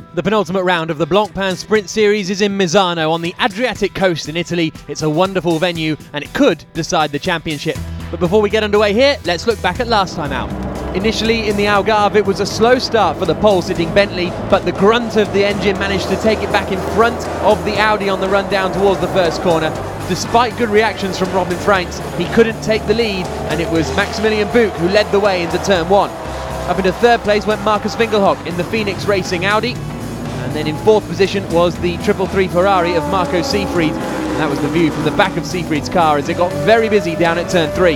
The penultimate round of the Blancpain Sprint Series is in Misano on the Adriatic coast in Italy. It's a wonderful venue and it could decide the championship. But before we get underway here, let's look back at last time out. Initially in the Algarve it was a slow start for the pole-sitting Bentley, but the grunt of the engine managed to take it back in front of the Audi on the run down towards the first corner. Despite good reactions from Robin Freins, he couldn't take the lead, and it was Maximilian Buch who led the way into turn one. Up into third place went Markus Winkelhock in the Phoenix Racing Audi. And then in fourth position was the 333 Ferrari of Marco Seefried. And that was the view from the back of Seefried's car as it got very busy down at turn 3.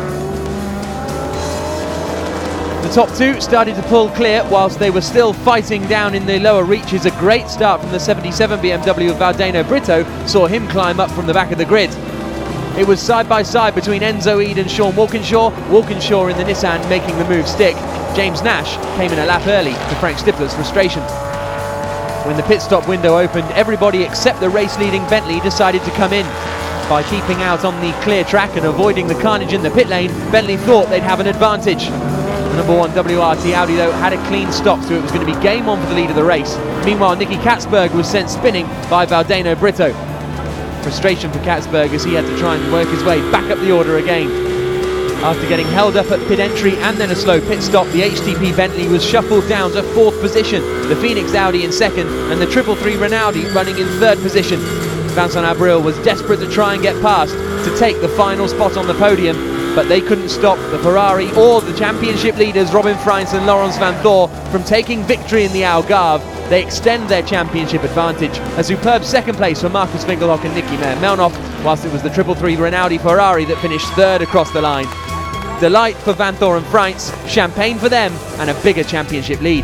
The top two started to pull clear whilst they were still fighting down in the lower reaches. A great start from the 77 BMW of Valdeno Brito saw him climb up from the back of the grid. It was side by side between Enzo Eade and Sean Walkinshaw. Walkinshaw in the Nissan making the move stick. James Nash came in a lap early to Frank Stippler's frustration. When the pit stop window opened, everybody except the race-leading Bentley decided to come in. By keeping out on the clear track and avoiding the carnage in the pit lane, Bentley thought they'd have an advantage. The number one WRT Audi though had a clean stop, so it was going to be game on for the lead of the race. Meanwhile, Nicky Katzberg was sent spinning by Valdeno Brito. Frustration for Katzberg as he had to try and work his way back up the order again. After getting held up at pit entry and then a slow pit stop, the HTP Bentley was shuffled down to fourth position, the Phoenix Audi in second, and the 333 Rinaldi running in third position. Vincent Abril was desperate to try and get past to take the final spot on the podium, but they couldn't stop the Ferrari or the championship leaders Robin Freins and Laurens Vanthoor from taking victory in the Algarve. They extend their championship advantage. A superb second place for Markus Winkelhock and Nicky Meyer-Melnoff, whilst it was the 333 Rinaldi Ferrari that finished third across the line. Delight for Vanthoor and Freins, champagne for them, and a bigger championship lead.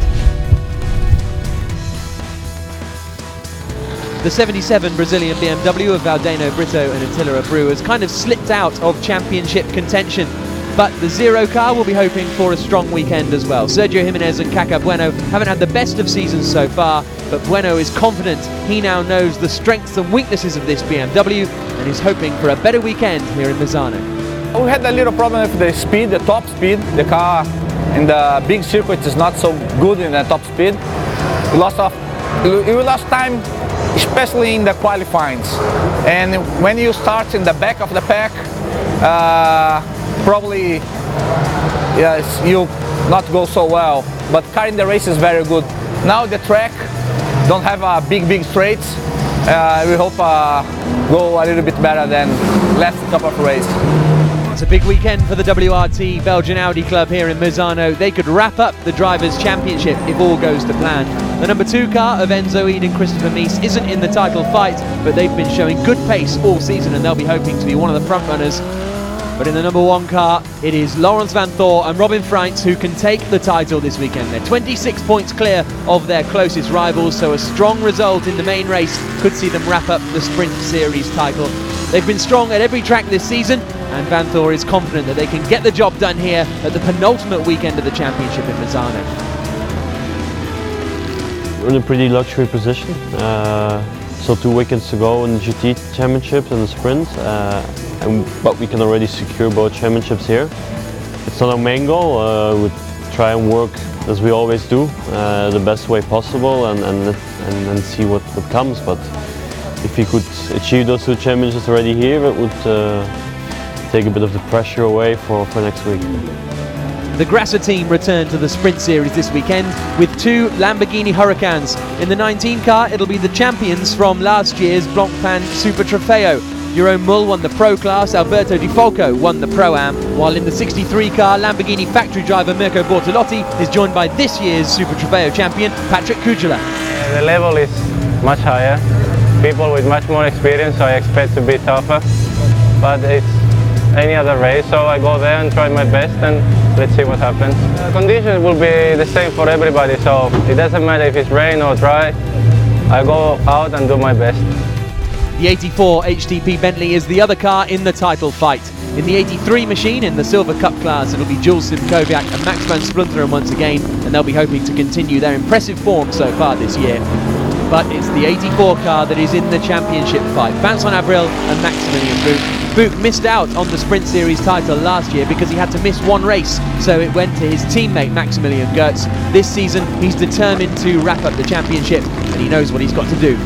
The 77 Brazilian BMW of Valdeno Brito and Attila Abreu has kind of slipped out of championship contention, but the Zero car will be hoping for a strong weekend as well. Sergio Jimenez and Caca Bueno haven't had the best of seasons so far, but Bueno is confident. He now knows the strengths and weaknesses of this BMW and is hoping for a better weekend here in Misano. We had a little problem with the speed, the top speed. The car in the big circuit is not so good in the top speed. We lost time, especially in the qualifyings. And when you start in the back of the pack, probably yes, you not go so well. But car in the race is very good. Now the track don't have big straights. We hope go a little bit better than last couple of races. It's a big weekend for the WRT Belgian Audi Club here in Misano. They could wrap up the Drivers' Championship if all goes to plan. The number 2 car of Enzo Eade and Christopher Mies isn't in the title fight, but they've been showing good pace all season and they'll be hoping to be one of the front runners. But in the number 1 car, it is Laurens Vanthoor and Robin Freins who can take the title this weekend. They're 26 points clear of their closest rivals, so a strong result in the main race could see them wrap up the Sprint Series title. They've been strong at every track this season, and Vanthoor is confident that they can get the job done here at the penultimate weekend of the championship in Misano. We're in a pretty luxury position. So 2 weekends to go in the GT Championship and the Sprint, but we can already secure both championships here. It's not our main goal. We try and work as we always do, the best way possible, and see what comes. But if we could achieve those 2 championships already here, it would take a bit of the pressure away for next week. The Grasser team returned to the Sprint Series this weekend with 2 Lamborghini Huracans. In the 19 car, it'll be the champions from last year's Blancpain Super Trofeo. Jeroen Mull won the Pro Class, Alberto Di Folco won the Pro-Am, while in the 63 car, Lamborghini factory driver Mirko Bortolotti is joined by this year's Super Trofeo champion, Patrick Kujala. The level is much higher, people with much more experience, so I expect to be tougher, but it's any other race, so I go there and try my best and let's see what happens. Conditions will be the same for everybody, so it doesn't matter if it's rain or dry, I go out and do my best. The 84 HTP Bentley is the other car in the title fight. In the 83 machine in the Silver Cup class, it'll be Jules Simkowiak and Max van Splunteren once again, and they'll be hoping to continue their impressive form so far this year. but it's the 84 car that is in the championship fight. Vincent Avril and Maximilian Buch. Buch missed out on the Sprint Series title last year because he had to miss one race, so it went to his teammate Maximilian Goetz. This season he's determined to wrap up the championship, and he knows what he's got to do.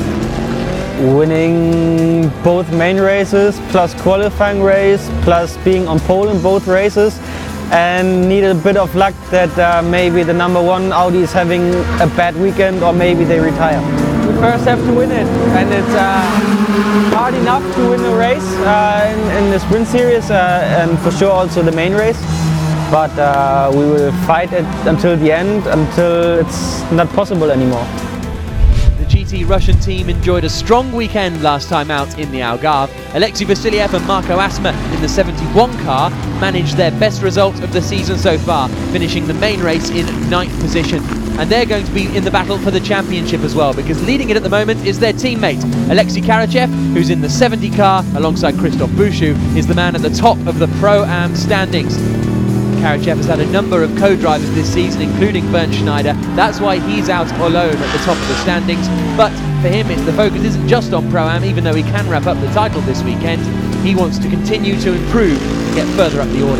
Winning both main races, plus qualifying race, plus being on pole in both races, and needed a bit of luck that maybe the #1 Audi is having a bad weekend, or maybe they retire. We first have to win it, and it's hard enough to win the race in the Sprint Series, and for sure also the main race. But we will fight it until the end, until it's not possible anymore. The GT Russian team enjoyed a strong weekend last time out in the Algarve. Alexei Vasiliev and Marco Asma in the 71 car managed their best result of the season so far, finishing the main race in 9th position. And they're going to be in the battle for the championship as well, because leading it at the moment is their teammate Alexei Karachev, who's in the 70 car alongside Christoph Bouchou, is the man at the top of the Pro-Am standings. Karachev has had a number of co-drivers this season, including Bernd Schneider. That's why he's out alone at the top of the standings. But for him, the focus isn't just on Pro-Am, even though he can wrap up the title this weekend. He wants to continue to improve and get further up the order.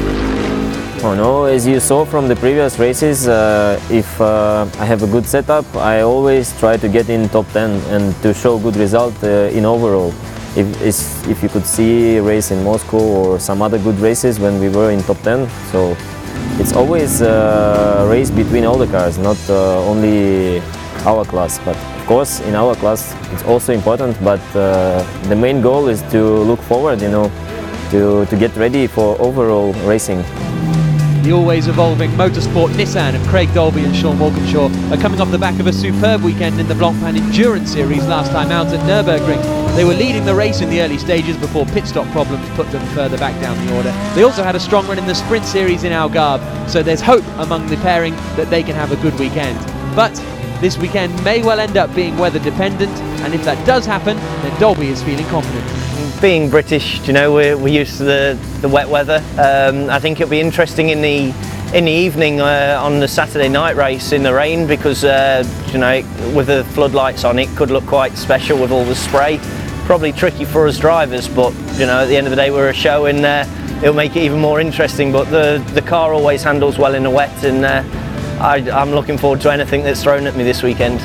Oh no, as you saw from the previous races, if I have a good setup, I always try to get in top 10 and to show good result in overall. If you could see a race in Moscow or some other good races when we were in top 10, so it's always a race between all the cars, not only our class. But of course, in our class, it's also important. But the main goal is to look forward, you know, to get ready for overall racing. The always evolving motorsport Nissan of Craig Dolby and Sean Walkinshaw are coming off the back of a superb weekend in the Blancpain Endurance Series last time out at Nürburgring. They were leading the race in the early stages before pit stop problems put them further back down the order. They also had a strong run in the Sprint Series in Algarve, so there's hope among the pairing that they can have a good weekend. But this weekend may well end up being weather dependent, and if that does happen, then Dolby is feeling confident. Being British, you know, we're used to the wet weather. I think it'll be interesting in the evening on the Saturday night race in the rain, because you know, with the floodlights on, it could look quite special with all the spray. Probably tricky for us drivers, but you know, at the end of the day, we're a show, and it'll make it even more interesting. But the car always handles well in the wet, and I'm looking forward to anything that's thrown at me this weekend.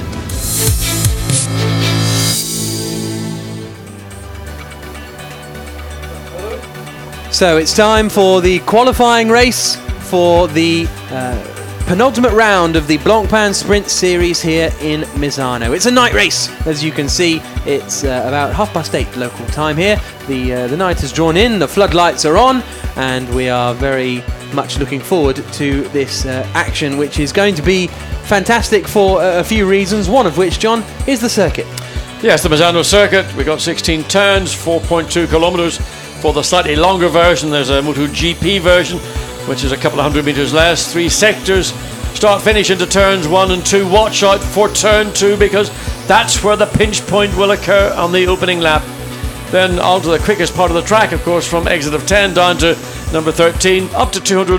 So it's time for the qualifying race for the penultimate round of the Blancpain Sprint Series here in Misano. It's a night race, as you can see. It's about 8:30 local time here. The night has drawn in, the floodlights are on, and we are very much looking forward to this action, which is going to be fantastic for a few reasons, one of which, John, is the circuit. Yes, the Misano circuit. We've got 16 turns, 4.2 kilometers. For the slightly longer version, there's a MotoGP version, which is a couple of 100 meters less. 3 sectors, start finish into turns 1 and 2. Watch out for turn 2, because that's where the pinch point will occur on the opening lap. Then on to the quickest part of the track, of course, from exit of 10 down to number 13, up to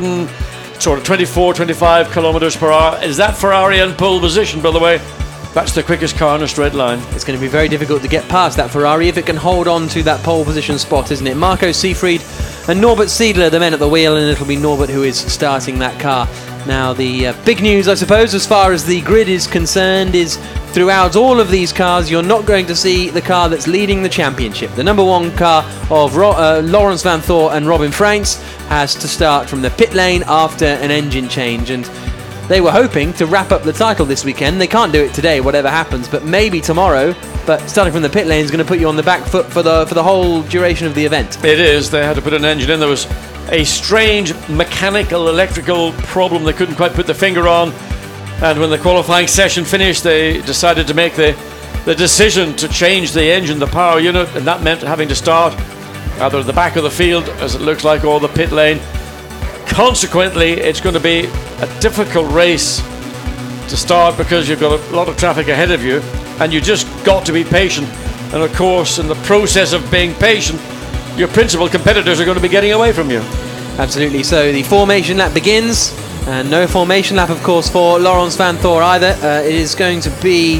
224, 25 kilometers per hour. Is that Ferrari in pole position, by the way? That's the quickest car in a straight line. It's going to be very difficult to get past that Ferrari if it can hold on to that pole position spot, isn't it? Marco Seefried and Norbert Siedler, the men at the wheel, and it'll be Norbert who is starting that car. Now, the big news, I suppose, as far as the grid is concerned, is throughout all of these cars, you're not going to see the car that's leading the championship. The number 1 car of Laurens van Thor and Robin Freins has to start from the pit lane after an engine change, and they were hoping to wrap up the title this weekend. They can't do it today, whatever happens, but maybe tomorrow. But starting from the pit lane is going to put you on the back foot for the whole duration of the event. It is. They had to put an engine in. There was a strange mechanical, electrical problem they couldn't quite put their finger on. And when the qualifying session finished, they decided to make the decision to change the engine, the power unit, and that meant having to start either at the back of the field, as it looks like, or the pit lane. Consequently, it's going to be a difficult race to start, because you've got a lot of traffic ahead of you, and you just got to be patient. And of course, in the process of being patient, your principal competitors are going to be getting away from you. Absolutely. So the formation lap begins, and no formation lap, of course, for Laurens van Thor either. It is going to be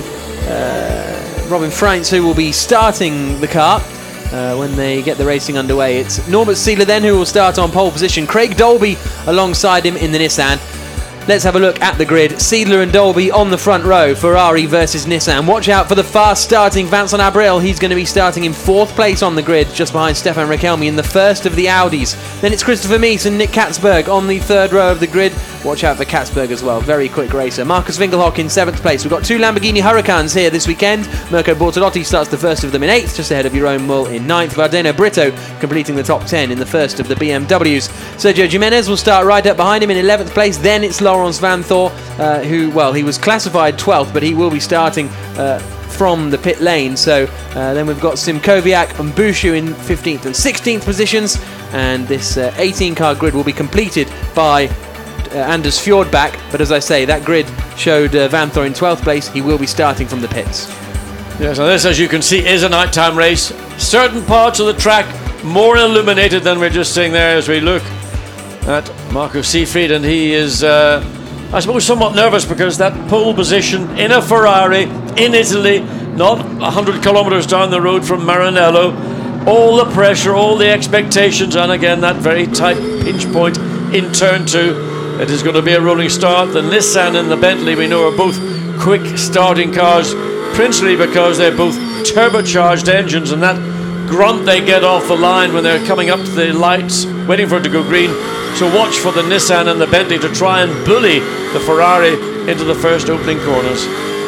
Robin Freintz, who will be starting the car when they get the racing underway. It's Norbert Siedler then who will start on pole position. Craig Dolby alongside him in the Nissan. Let's have a look at the grid. Siedler and Dolby on the front row. Ferrari versus Nissan. Watch out for the fast starting Vincent Abril. He's going to be starting in 4th place on the grid, just behind Stefan Rakelmi in the first of the Audis. Then it's Christopher Mies and Nick Katzberg on the 3rd row of the grid. Watch out for Katzberg as well. Very quick racer. Marcus Winkelhock in 7th place. We've got 2 Lamborghini Huracans here this weekend. Mirko Bortolotti starts the first of them in 8th, just ahead of Jerome Mull in 9th. Vardeno Brito completing the top 10 in the first of the BMWs. Sergio Jimenez will start right up behind him in 11th place. Then it's Laurence Van Thor, who, well, he was classified 12th, but he will be starting from the pit lane. So then we've got Simkoviak and Bushu in 15th and 16th positions, and this 18-car grid will be completed by Anders Fjordbak. But as I say, that grid showed Van Thor in 12th place. He will be starting from the pits. Yes, and this, as you can see, is a nighttime race. Certain parts of the track more illuminated than we're just seeing there as we look at Marco Seefried, and he is I suppose somewhat nervous because that pole position in a Ferrari in Italy, not 100 kilometers down the road from Maranello, all the pressure, all the expectations, and again that very tight pinch point in turn 2. It is going to be a rolling start. The Nissan and the Bentley, we know, are both quick starting cars, principally because they're both turbocharged engines, and that grunt they get off the line when they're coming up to the lights waiting for it to go green. So watch for the Nissan and the Bentley to try and bully the Ferrari into the first opening corners.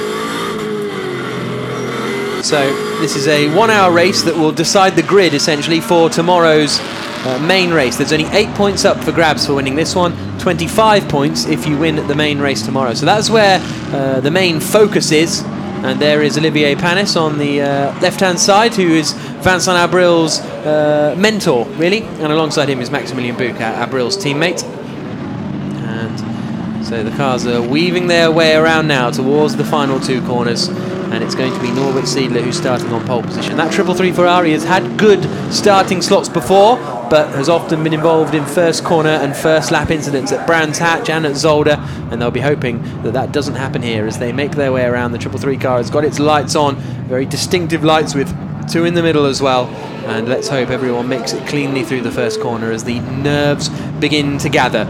So this is a 1-hour race that will decide the grid essentially for tomorrow's main race. There's only 8 points up for grabs for winning this one, 25 points if you win the main race tomorrow. So that's where the main focus is. And there is Olivier Panis on the left-hand side, who is Vincent Abril's mentor, really. And alongside him is Maximilian Buch, Abril's teammate. And so the cars are weaving their way around now towards the final 2 corners. And it's going to be Norbert Siedler who's starting on pole position. That 333 Ferrari has had good starting slots before, but has often been involved in first corner and first lap incidents at Brands Hatch and at Zolder, and they'll be hoping that that doesn't happen here as they make their way around. The 333 car has got its lights on, very distinctive lights with 2 in the middle as well, and let's hope everyone makes it cleanly through the first corner as the nerves begin to gather.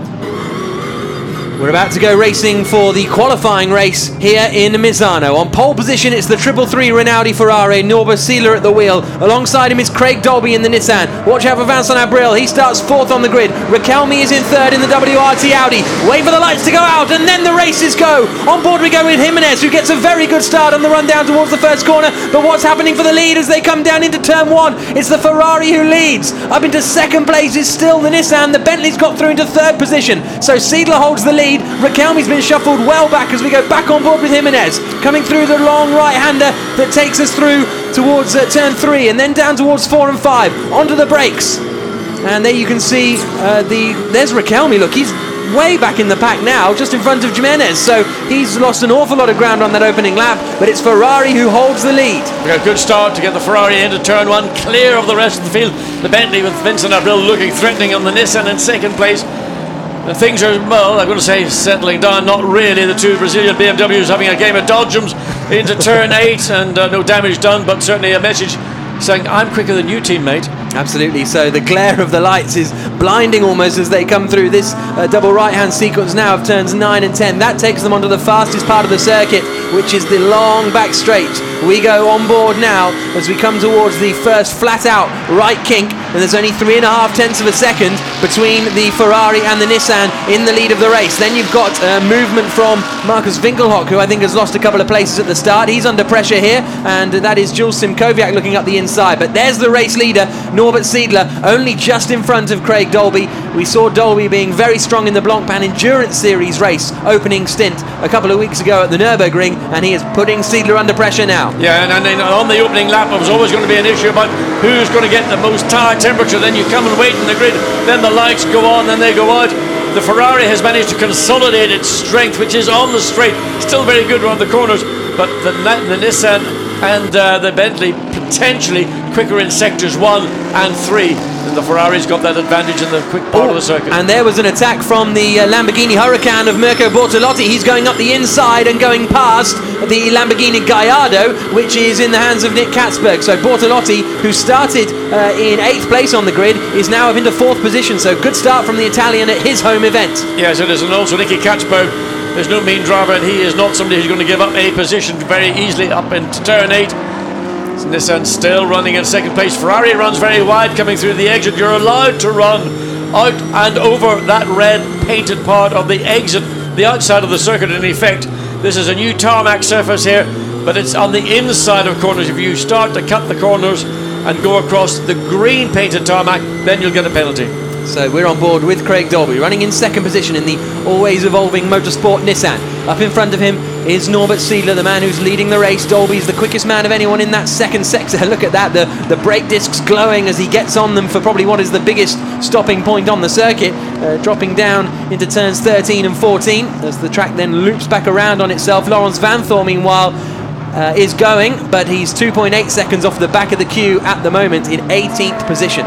We're about to go racing for the qualifying race here in Misano. On pole position, it's the 333 Rinaldi Ferrari, Norbert Siedler at the wheel. Alongside him is Craig Dolby in the Nissan. Watch out for Vincent Abril. He starts 4th on the grid. Rakelmi is in 3rd in the WRT Audi. Wait for the lights to go out, and then the races go. On board we go with Jimenez, who gets a very good start on the run down towards the first corner. But what's happening for the lead as they come down into turn 1? It's the Ferrari who leads. Up into 2nd place is still the Nissan. The Bentley's got through into 3rd position. So Siedler holds the lead. Rakelmi's been shuffled well back as we go back on board with Jimenez, coming through the long right-hander that takes us through towards turn 3 and then down towards 4 and 5, onto the brakes. And there you can see there's Rakelmi. Look, he's way back in the pack now, just in front of Jimenez, so he's lost an awful lot of ground on that opening lap, but it's Ferrari who holds the lead. We got a good start to get the Ferrari into turn 1, clear of the rest of the field. The Bentley with Vincent Abril looking threatening on the Nissan in 2nd place. And things are, well, I'm going to say settling down. Not really. The 2 Brazilian BMWs having a game of dodgems into turn 8, and no damage done, but certainly a message saying, I'm quicker than you, teammate. Absolutely. So the glare of the lights is blinding almost as they come through this double right-hand sequence now of turns 9 and 10. That takes them onto the fastest part of the circuit, which is the long back straight. We go on board now as we come towards the first flat-out right kink, and there's only 3.5 tenths of a second between the Ferrari and the Nissan in the lead of the race. Then you've got movement from Marcus Winkelhock, who I think has lost a couple of places at the start. He's under pressure here, and that is Jules Simkoviak looking up the inside. But there's the race leader, Norbert Siedler, only just in front of Craig Dolby. We saw Dolby being very strong in the Blancpain Endurance Series race opening stint a couple of weeks ago at the Nürburgring, and he is putting Siedler under pressure now. Yeah, and then on the opening lap there was always going to be an issue about who's going to get the most tire temperature. Then you come and wait in the grid, then the lights go on, then they go out. The Ferrari has managed to consolidate its strength, which is on the straight, still very good around the corners, but the Nissan and the Bentley potentially quicker in sectors 1 and 3. And the Ferrari's got that advantage in the quick part of the circuit. And there was an attack from the Lamborghini Huracan of Mirko Bortolotti. He's going up the inside and going past the Lamborghini Gallardo, which is in the hands of Nick Katzberg. So Bortolotti, who started in 8th place on the grid, is now up into 4th position. So good start from the Italian at his home event. Yes, it is. And also Nicky Katzberg, there's no mean driver, and he is not somebody who's going to give up any position very easily up into turn 8. Nissan still running in 2nd place. Ferrari runs very wide coming through the exit. You're allowed to run out and over that red painted part of the exit, the outside of the circuit in effect. This is a new tarmac surface here, but it's on the inside of corners. If you start to cut the corners and go across the green painted tarmac, then you'll get a penalty. So we're on board with Craig Dolby, running in 2nd position in the always evolving Motorsport Nissan. Up in front of him is Norbert Siedler, the man who's leading the race. Dolby's the quickest man of anyone in that 2nd sector. Look at that, the brake discs glowing as he gets on them for probably what is the biggest stopping point on the circuit, dropping down into turns 13 and 14 as the track then loops back around on itself. Laurens Vanthoor, meanwhile, is going, but he's 2.8 seconds off the back of the queue at the moment in 18th position.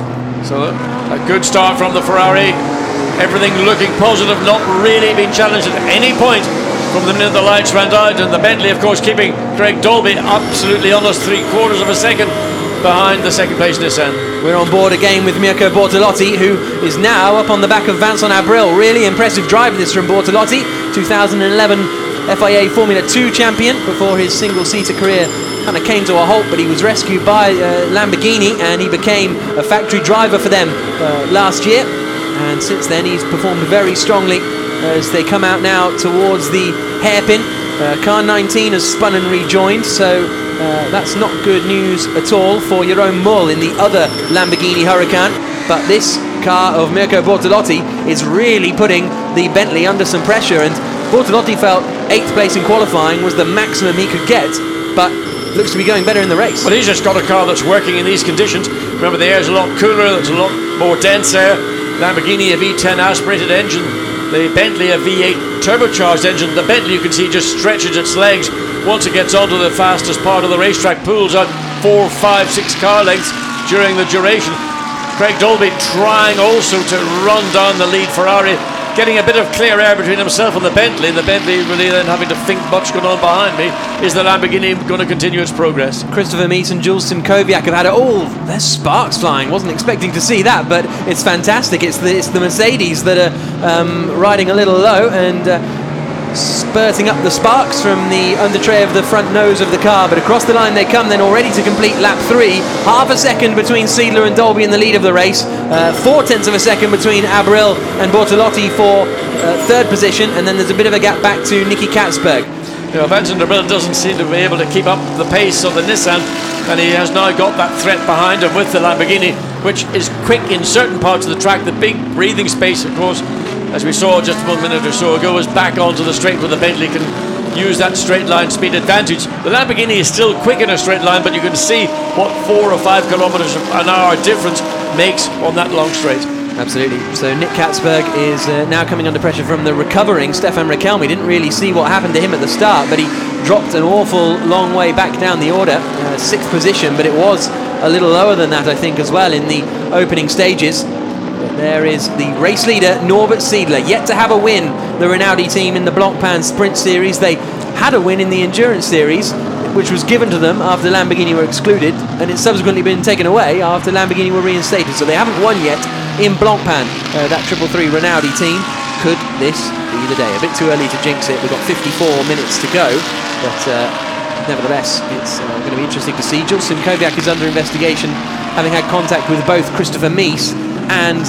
So a good start from the Ferrari. Everything looking positive, not really being challenged at any point from the minute the lights went out. And the Bentley, of course, keeping Craig Dolby absolutely almost 3/4 of a second behind the 2nd place Nissan. We're on board again with Mirko Bortolotti, who is now up on the back of Vincent Abril. Really impressive drive this from Bortolotti, 2011 FIA Formula 2 champion before his single-seater career kind of came to a halt, but he was rescued by Lamborghini and he became a factory driver for them last year, and since then he's performed very strongly as they come out now towards the hairpin. Car 19 has spun and rejoined, so that's not good news at all for Jeroen Mull in the other Lamborghini Huracan, but this car of Mirko Bortolotti is really putting the Bentley under some pressure, and Bortolotti felt 8th place in qualifying was the maximum he could get, but looks to be going better in the race. Well, he's just got a car that's working in these conditions. Remember, the air's a lot cooler, there's a lot more dense air. Lamborghini a V10 aspirated engine, the Bentley a V8 turbocharged engine. The Bentley, you can see, just stretches its legs once it gets onto the fastest part of the racetrack, pulls out 4, 5, 6 car lengths during the duration. Craig Dolby trying also to run down the lead Ferrari, getting a bit of clear air between himself and the Bentley. The Bentley really then having to think what's going on behind me. Is the Lamborghini going to continue its progress? Christopher Mies and Jules Simkowiak have had it all. There's sparks flying. Wasn't expecting to see that, but it's fantastic. It's the Mercedes that are riding a little low and spurting up the sparks from the under tray of the front nose of the car, but across the line they come then already to complete lap 3. Half a second between Siedler and Dolby in the lead of the race, 0.4 of a second between Abril and Bortolotti for 3rd position, and then there's a bit of a gap back to Nicky Katzberg. You know, Vincent Abril doesn't seem to be able to keep up the pace of the Nissan, and he has now got that threat behind him with the Lamborghini, which is quick in certain parts of the track. The big breathing space, of course, as we saw just 1 minute or so ago, is back onto the straight where the Bentley can use that straight line speed advantage. The Lamborghini is still quick in a straight line, but you can see what 4 or 5 kilometers an hour difference makes on that long straight. Absolutely. So Nick Katzberg is now coming under pressure from the recovering Stefan Rakelmi. Didn't really see what happened to him at the start, but he dropped an awful long way back down the order, 6th position, but it was a little lower than that, I think, as well in the opening stages. But there is the race leader, Norbert Siedler, yet to have a win. The Rinaldi team in the Blancpain Sprint Series, they had a win in the Endurance Series, which was given to them after Lamborghini were excluded, and it's subsequently been taken away after Lamborghini were reinstated. So they haven't won yet in Blancpain. That 333 Rinaldi team. Could this be the day? A bit too early to jinx it. We've got 54 minutes to go, but nevertheless, it's going to be interesting to see. Jules Simkowiak is under investigation, having had contact with both Christopher Mies and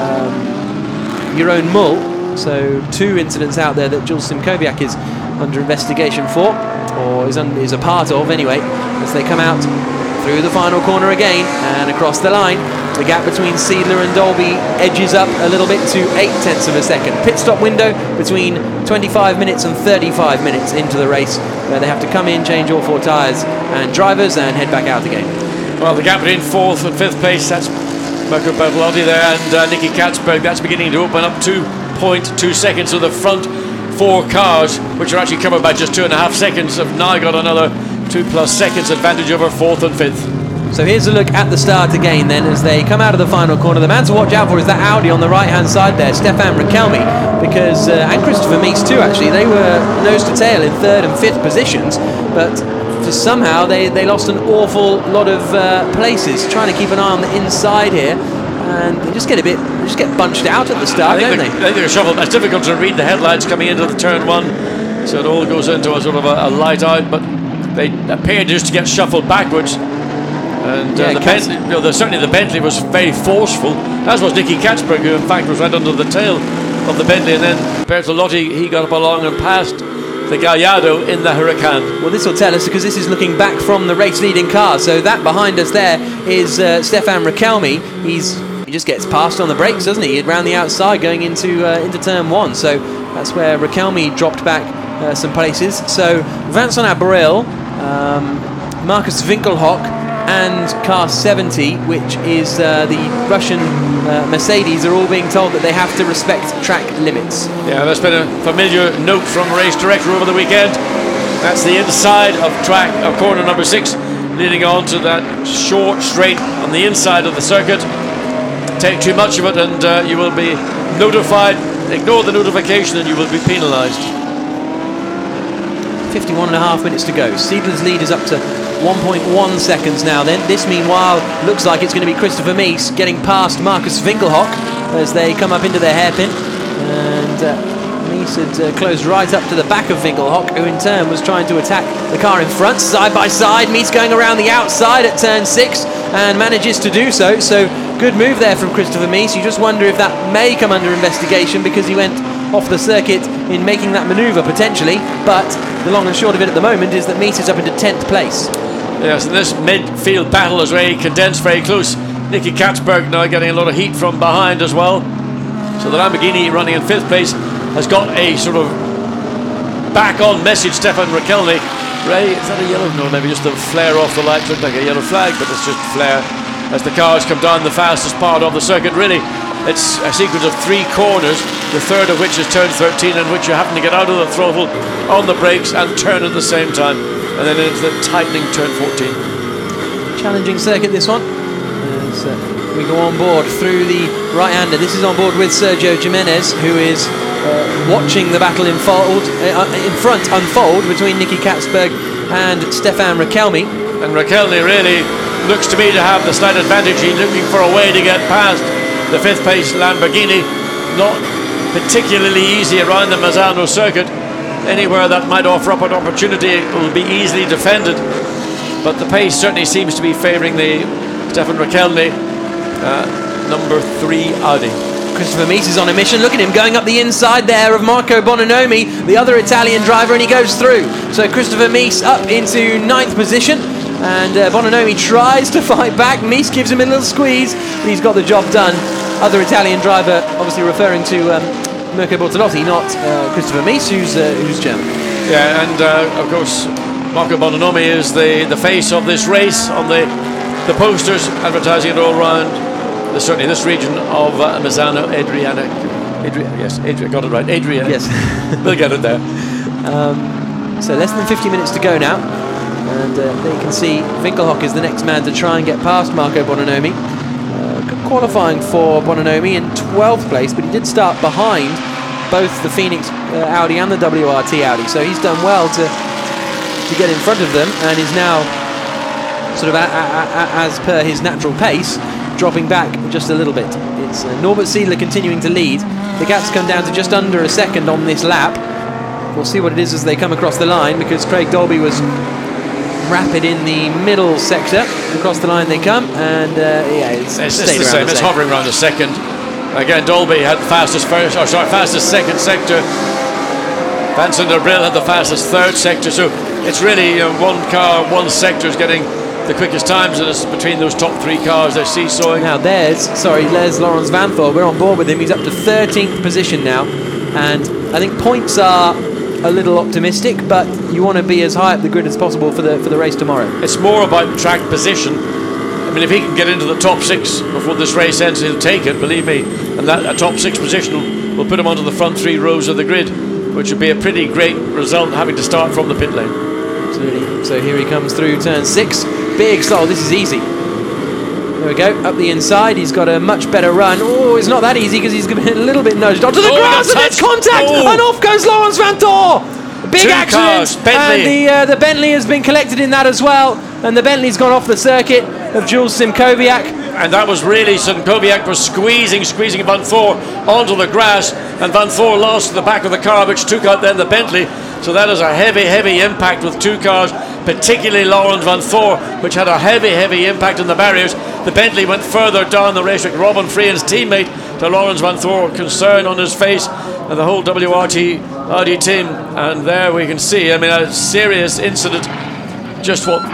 Jeroen Mull. So 2 incidents out there that Jules Simkowiak is under investigation for, or is a part of anyway, as they come out through the final corner again and across the line. The gap between Siedler and Dolby edges up a little bit to 0.8 of a second. Pit stop window between 25 minutes and 35 minutes into the race, where they have to come in, change all 4 tyres and drivers, and head back out again. Well, the gap between 4th and 5th place, that's Mirko Bortolotti there, and Nicky Katzberg, that's beginning to open up 2.2 seconds. So the front 4 cars, which are actually covered by just 2.5 seconds, have now got another 2+ seconds advantage over 4th and 5th. So here's a look at the start again then as they come out of the final corner. The man to watch out for is that Audi on the right hand side there, Stefan Rakelmi, because and Christopher Mies too actually, they were nose to tail in 3rd and 5th positions, but just somehow they lost an awful lot of places, trying to keep an eye on the inside here, and they just get bunched out at the start, don't they? I think they're shuffled. It's difficult to read the headlights coming into the turn 1, so it all goes into a sort of a light out, but they appear just to get shuffled backwards. And Yeah, the Bentley, certainly the Bentley was very forceful, as was Nicky Katzberg, who in fact was right under the tail of the Bentley, and then Bertolotti, he got up along and passed the Gallardo in the Huracan. Well, this will tell us because this is looking back from the race leading car. So that behind us there is Stefan Rakelmi. He just gets past on the brakes, doesn't he? Around the outside going into turn 1. So that's where Rakelmi dropped back some places. So Vincent Abril, Markus Winkelhock, and car 70, which is the Russian Mercedes, are all being told that they have to respect track limits. Yeah, that's been a familiar note from race director over the weekend. That's the inside of track of corner number 6, leading on to that short straight on the inside of the circuit. Take too much of it and you will be notified. Ignore the notification and you will be penalised. 51.5 minutes to go. Seidler's lead is up to 1.1 seconds now then. This meanwhile looks like it's going to be Christopher Mies getting past Markus Winkelhock as they come up into their hairpin, and Mies had closed right up to the back of Winkelhock, who in turn was trying to attack the car in front. Side by side, Mies going around the outside at turn 6 and manages to do so. So good move there from Christopher Mies. You just wonder if that may come under investigation because he went off the circuit in making that manoeuvre potentially, but the long and short of it at the moment is that Mies is up into 10th place. Yes, and this midfield battle is very condensed, very close. Nicky Katzberg now getting a lot of heat from behind as well. So the Lamborghini running in 5th place has got a sort of back-on message. Stefan Rakelmi. Ray, is that a yellow? No, maybe just a flare off the light. Looked like a yellow flag, but it's just a flare as the cars come down the fastest part of the circuit. Really, it's a sequence of 3 corners, the third of which is turn 13, in which you happen to get out of the throttle, on the brakes, and turn at the same time. And then into the tightening turn 14. Challenging circuit, this one. As we go on board through the right-hander. This is on board with Sergio Jimenez, who is watching the battle in front unfold between Nicky Katzberg and Stefan Rakelmi. And Rakelmi really looks to me to have the slight advantage. He's looking for a way to get past the 5th place Lamborghini. Not particularly easy around the Misano circuit. Anywhere that might offer up an opportunity will be easily defended, but the pace certainly seems to be favouring the Stefan Rakelmi number 3 Audi. Christopher Mies is on a mission. Look at him going up the inside there of Marco Bononomi, the other Italian driver, and he goes through. So Christopher Mies up into 9th position, and Bononomi tries to fight back. Mies gives him a little squeeze, but he's got the job done. Other Italian driver, obviously referring to Mirko Bortolotti, not Christopher Mies, who's German. Yeah, and of course Marco Bononomi is the face of this race on the posters, advertising it all around certainly this region of Misano. Adrian, got it right. Adrian. Yes. We'll get it there. So less than 50 minutes to go now, and there you can see Winkelhock is the next man to try and get past Marco Bononomi. Good qualifying for Bononomi in 12th place, but he did start behind both the Phoenix Audi and the WRT Audi, so he's done well to get in front of them, and is now sort of as per his natural pace dropping back just a little bit. It's Norbert Seidler continuing to lead. The gap's come down to just under a second on this lap. We'll see what it is as they come across the line, because Craig Dolby was rapid in the middle sector. Across the line they come, and yeah, it's the same. It's hovering around the second. Again, Dolby had fastest second sector. Vincent Abril had the fastest 3rd sector. So it's really one car, one sector is getting the quickest times, and it's between those top 3 cars they're seesawing. Now there's Lawrence Vanthor. We're on board with him. He's up to 13th position now, and I think points are a little optimistic, but you want to be as high up the grid as possible for the race tomorrow. It's more about track position. I mean, if he can get into the top 6 before this race ends, he'll take it, believe me. And that a top 6 position will put him onto the front 3 rows of the grid, which would be a pretty great result, having to start from the pit lane. Absolutely. So here he comes through turn 6. Big stall. This is easy. There we go. Up the inside. He's got a much better run. Oh, it's not that easy because he's been a little bit nudged onto the grass, and it's contact, and off goes Laurens Vanthoor. Big 2 accident, cars, Bentley. and the Bentley has been collected in that as well, and the Bentley's gone off the circuit of Jules Simkowiak. And that was really, Simkowiak was squeezing Vanthoor onto the grass, and Vanthoor lost the back of the car, which took out then the Bentley. So that is a heavy impact with 2 cars, particularly Laurens Vanthoor, which had a heavy impact on the barriers. The Bentley went further down the racetrack. Robin Freehan's teammate to Laurens Vanthoor, concern on his face, and the whole WRT Audi team. And there we can see, I mean, a serious incident, just what,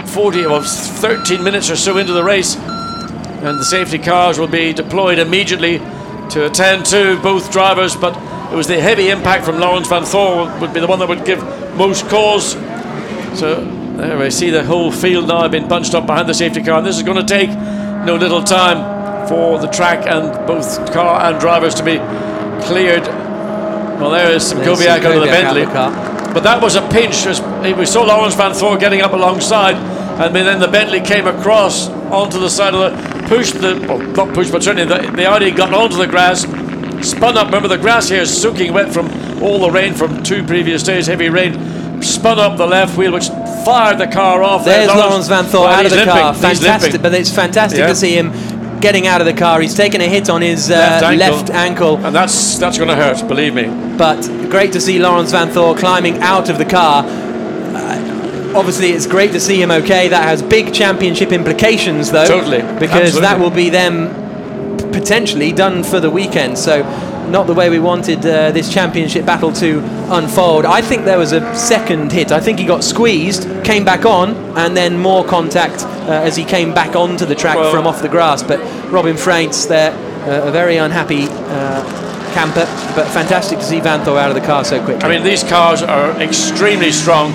13 minutes or so into the race. And the safety cars will be deployed immediately to attend to both drivers, but it was the heavy impact from Laurens Vanthoor would be the one that would give most cause. So there we see the whole field now being bunched up behind the safety car, and this is going to take no little time for the track and both car and drivers to be cleared. Well, there is Simkowiak under the Bentley, but that was a pinch. We saw Laurens Vanthoor getting up alongside, and then the Bentley came across onto the side of the not pushed, but certainly the Audi got onto the grass, spun up. Remember, the grass here is soaking wet from all the rain from 2 previous days, heavy rain. Spun up the left wheel, which fired the car off. There's Laurens Vanthoor out of the car. Fantastic, but it's fantastic to see him getting out of the car. He's taken a hit on his left ankle, and that's going to hurt, believe me. But great to see Laurens Vanthoor climbing out of the car. Obviously, it's great to see him okay. That has big championship implications, though. Totally. Because that will be them potentially done for the weekend. So, not the way we wanted this championship battle to unfold. I think there was a second hit. I think he got squeezed, came back on, and then more contact as he came back onto the track from off the grass. But Robin Freehan's there, a very unhappy camper, but fantastic to see Vanthoor out of the car so quickly. I mean, these cars are extremely strong.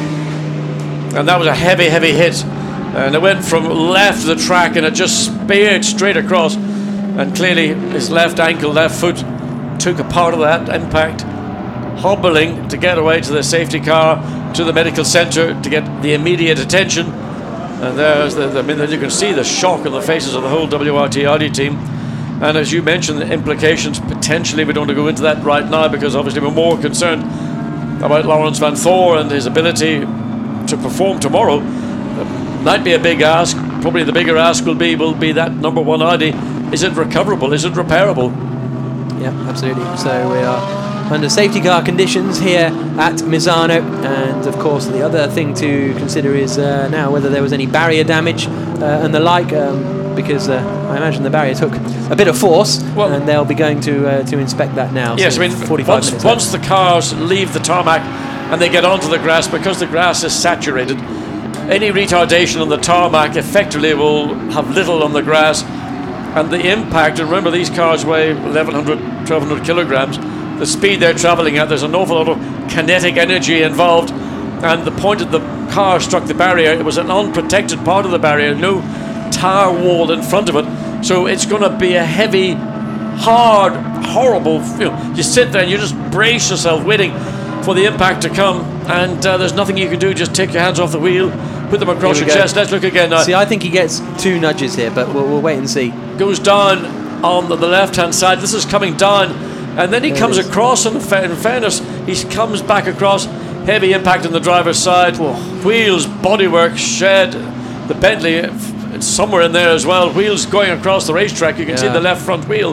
And that was a heavy hit, and it went from left of the track, and it just speared straight across, and clearly his left ankle, left foot took a part of that impact, hobbling to get away to the safety car, to the medical centre to get the immediate attention. And there's I mean, you can see the shock on the faces of the whole WRT Audi team. And as you mentioned, the implications potentially, we don't want to go into that right now, because obviously we're more concerned about Laurens Vanthoor and his ability to perform tomorrow. Might be a big ask. Probably the bigger ask will be that number 1 Audi. Is it recoverable? Is it repairable? Yeah, absolutely. So we are under safety car conditions here at Misano, and of course the other thing to consider is now whether there was any barrier damage and the like, because I imagine the barrier took a bit of force, and they'll be going to inspect that now. Yes, so I mean, 45 minutes once the cars leave the tarmac and they get onto the grass, because the grass is saturated, any retardation on the tarmac effectively will have little on the grass, and the impact, and remember these cars weigh 1,100, 1,200 kilograms, the speed they're travelling at, there's an awful lot of kinetic energy involved, and the point that the car struck the barrier, it was an unprotected part of the barrier, no tar wall in front of it, so it's going to be a heavy, hard, horrible, you sit there and you just brace yourself waiting for the impact to come, and there's nothing you can do, just take your hands off the wheel, put them across your chest. Let's look again now. See, I think he gets 2 nudges here, but we'll wait and see. Goes down on the left-hand side. This is coming down, and then he comes across, and in fairness, he comes back across. Heavy impact on the driver's side. Wheels, bodywork, shed. The Bentley, it's somewhere in there as well. Wheels going across the racetrack. You can see the left front wheel,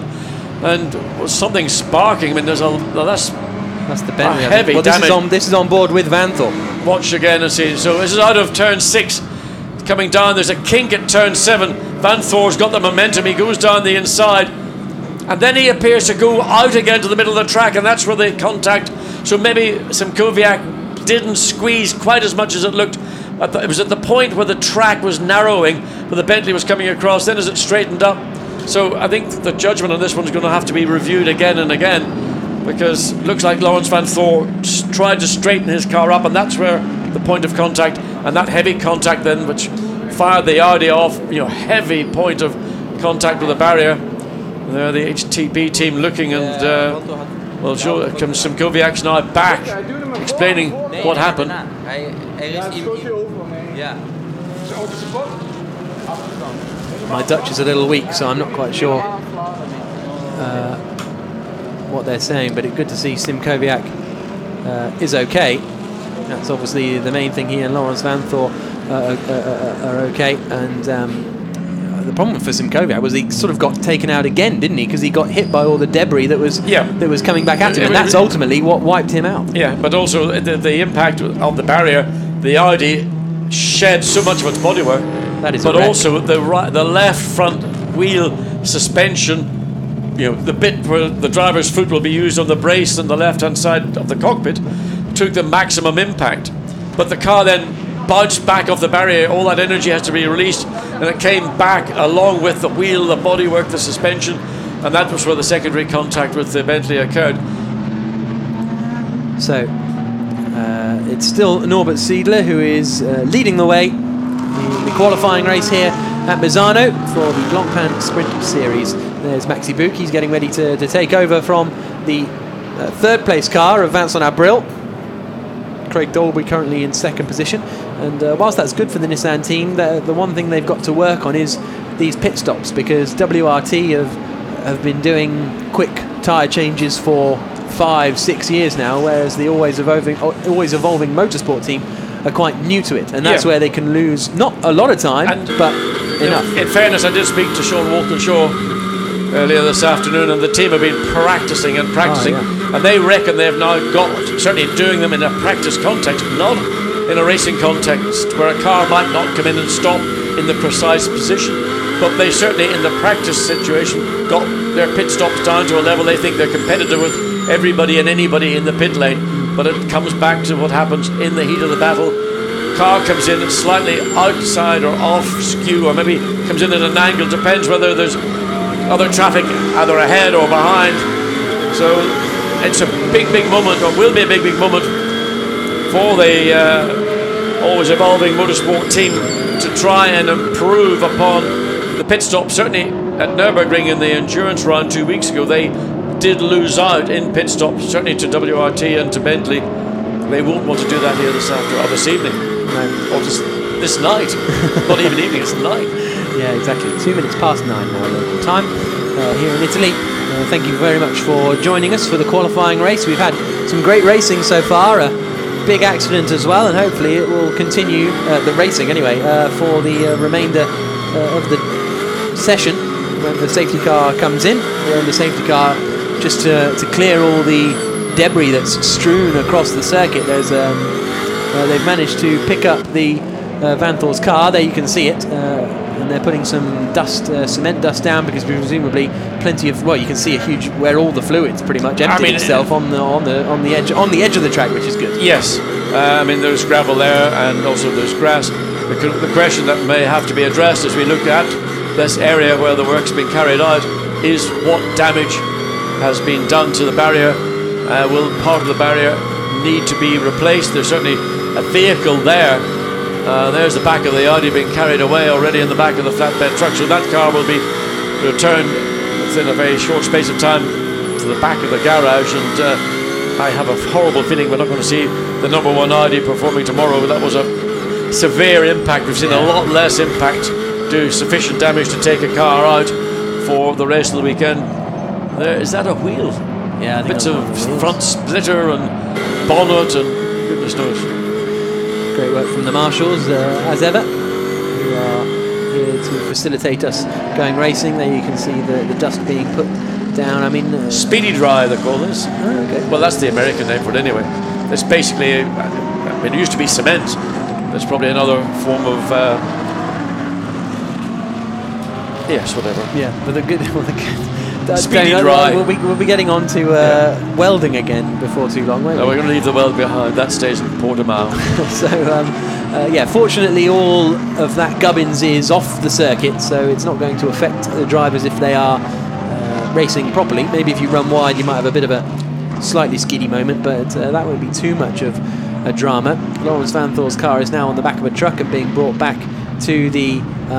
and something sparking. I mean, that's the Bentley. Heavy damage. This is on board with Vanthoor. Watch again and see. So this is out of turn 6, coming down. There's a kink at turn 7. Vanthoor's got the momentum. He goes down the inside, and then he appears to go out again to the middle of the track, and that's where they contact. So maybe Simkowiak didn't squeeze quite as much as it looked. It was at the point where the track was narrowing, where the Bentley was coming across. Then as it straightened up. So I think the judgment on this one's going to have to be reviewed again and again, because it looks like Laurens Vanthoor tried to straighten his car up, and that's where the point of contact, and that heavy contact then, which fired the Audi off, heavy point of contact with the barrier. There the HTP team looking, and Simkowiak's now back, explaining what happened. Yeah. My Dutch is a little weak, so I'm not quite sure what they're saying, but it's good to see Sim Kowiak is okay. That's obviously the main thing. He and Laurens Vanthoor are okay, and the problem for Sim Kowiak was he sort of got taken out again, didn't he? Because he got hit by all the debris that was coming back at him, and that's ultimately what wiped him out. Yeah, but also the impact of the barrier, the Audi shed so much of its bodywork. That is but also the left front wheel suspension, you know, the bit where the driver's foot will be used on the brace on the left-hand side of the cockpit, took the maximum impact. But the car then bounced back off the barrier. All that energy has to be released, and it came back along with the wheel, the bodywork, the suspension, and that was where the secondary contact with the Bentley occurred. So it's still Norbert Siedler who is leading the way in the qualifying race here at Misano for the Blancpain Sprint Series. There's Maxi Buch. He's getting ready to take over from the third place car of Vincent Abril. Craig Dolby currently in second position, and whilst that's good for the Nissan team, the one thing they've got to work on is these pit stops, because WRT have been doing quick tyre changes for 5-6 years now, whereas the always evolving motorsport team are quite new to it, and that's where they can lose not a lot of time, but enough. In fairness, I did speak to Sean Walkinshaw earlier this afternoon, and the team have been practicing and practicing, and they reckon they've now got, certainly doing them in a practice context, not in a racing context where a car might not come in and stop in the precise position, but they certainly in the practice situation got their pit stops down to a level they think they're competitive with everybody and anybody in the pit lane. But it comes back to what happens in the heat of the battle. Car comes in slightly outside or off skew, or maybe comes in at an angle, depends whether there's other traffic either ahead or behind. So it's a big moment, or will be a big moment for the always evolving motorsport team to try and improve upon the pit stop. Certainly at Nürburgring in the endurance round 2 weeks ago, they did lose out in pit stops, certainly to WRT and to Bentley. They won't want to do that here this evening. No. Or just this night. Not even evening, it's night. Yeah, exactly. 2 minutes past 9 now local time here in Italy. Thank you very much for joining us for the qualifying race. We've had some great racing so far, a big accident as well, and hopefully it will continue, the racing anyway, for the remainder of the session when the safety car comes in. We're in the safety car just to clear all the debris that's strewn across the circuit. There's they've managed to pick up the Vanthoor's car. There you can see it, and they're putting some dust, cement dust down, because presumably plenty of, well, you can see a huge, where all the fluids pretty much emptied itself on the edge of the track, which is good. Yes, I mean there's gravel there, and also there's grass. The question that may have to be addressed as we look at this area where the work's been carried out is what damage has been done to the barrier. Will part of the barrier need to be replaced? There's certainly a vehicle there. There's the back of the Audi being carried away already in the back of the flatbed truck, so that car will be returned within a very short space of time to the back of the garage, and I have a horrible feeling we're not going to see the number one Audi performing tomorrow. That was a severe impact. We've seen a lot less impact do sufficient damage to take a car out for the rest of the weekend. There, is that a wheel? Yeah, I think bits of front splitter and bonnet and goodness knows. Great work from the marshals, as ever, who are here to facilitate us going racing. There you can see the dust being put down. I mean, speedy dry, they call this. Oh, okay. Well, that's the American name for it anyway. It's basically, I mean, it used to be cement. There's probably another form of yes, whatever. Yeah, but the good. Speedy dry. We'll be getting on to welding again before too long, won't we? No, we're going to leave the weld behind. That stays in Portimao. So, yeah, fortunately all of that gubbins is off the circuit, so it's not going to affect the drivers if they are racing properly. Maybe if you run wide you might have a bit of a slightly skiddy moment, but that won't be too much of a drama. Laurens Vanthoor's car is now on the back of a truck and being brought back to the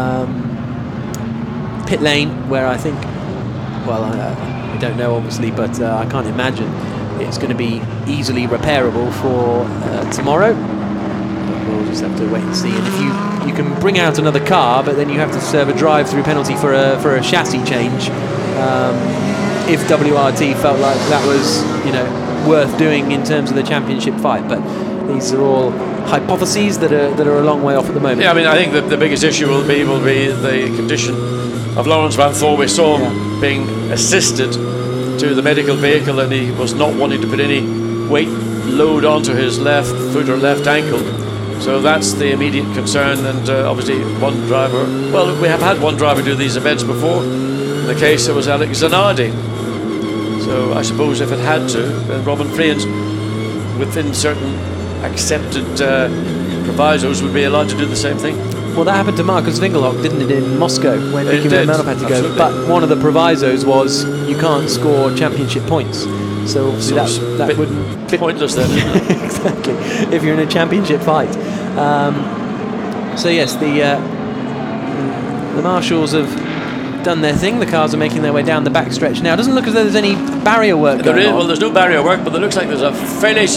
pit lane, where I think, well, I don't know obviously, but I can't imagine it's going to be easily repairable for tomorrow. But we'll just have to wait and see. And if you can bring out another car, but then you have to serve a drive-through penalty for a chassis change. If WRT felt like that was, you know, worth doing in terms of the championship fight, but these are all hypotheses that are a long way off at the moment. Yeah, I mean, I think the biggest issue will be the condition of Laurens van Thor. We saw him being assisted to the medical vehicle, and he was not wanting to put any weight load onto his left foot or left ankle. So that's the immediate concern, and obviously one driver, well, we have had one driver do these events before. In the case, it was Alex Zanardi. So I suppose if it had to, then Robin Friends, within certain accepted provisos, would be allowed to do the same thing. Well, that happened to Marcus Vingelhock, didn't it, in Moscow, when Nicky Romanov had to go. Absolutely. But one of the provisos was you can't score championship points. So obviously that wouldn't be pointless then, isn't it? Exactly, if you're in a championship fight. So yes, the marshals have done their thing. The cars are making their way down the backstretch now. It doesn't look as though there's any barrier work going on. Well, there's no barrier work, but it looks like there's a fairly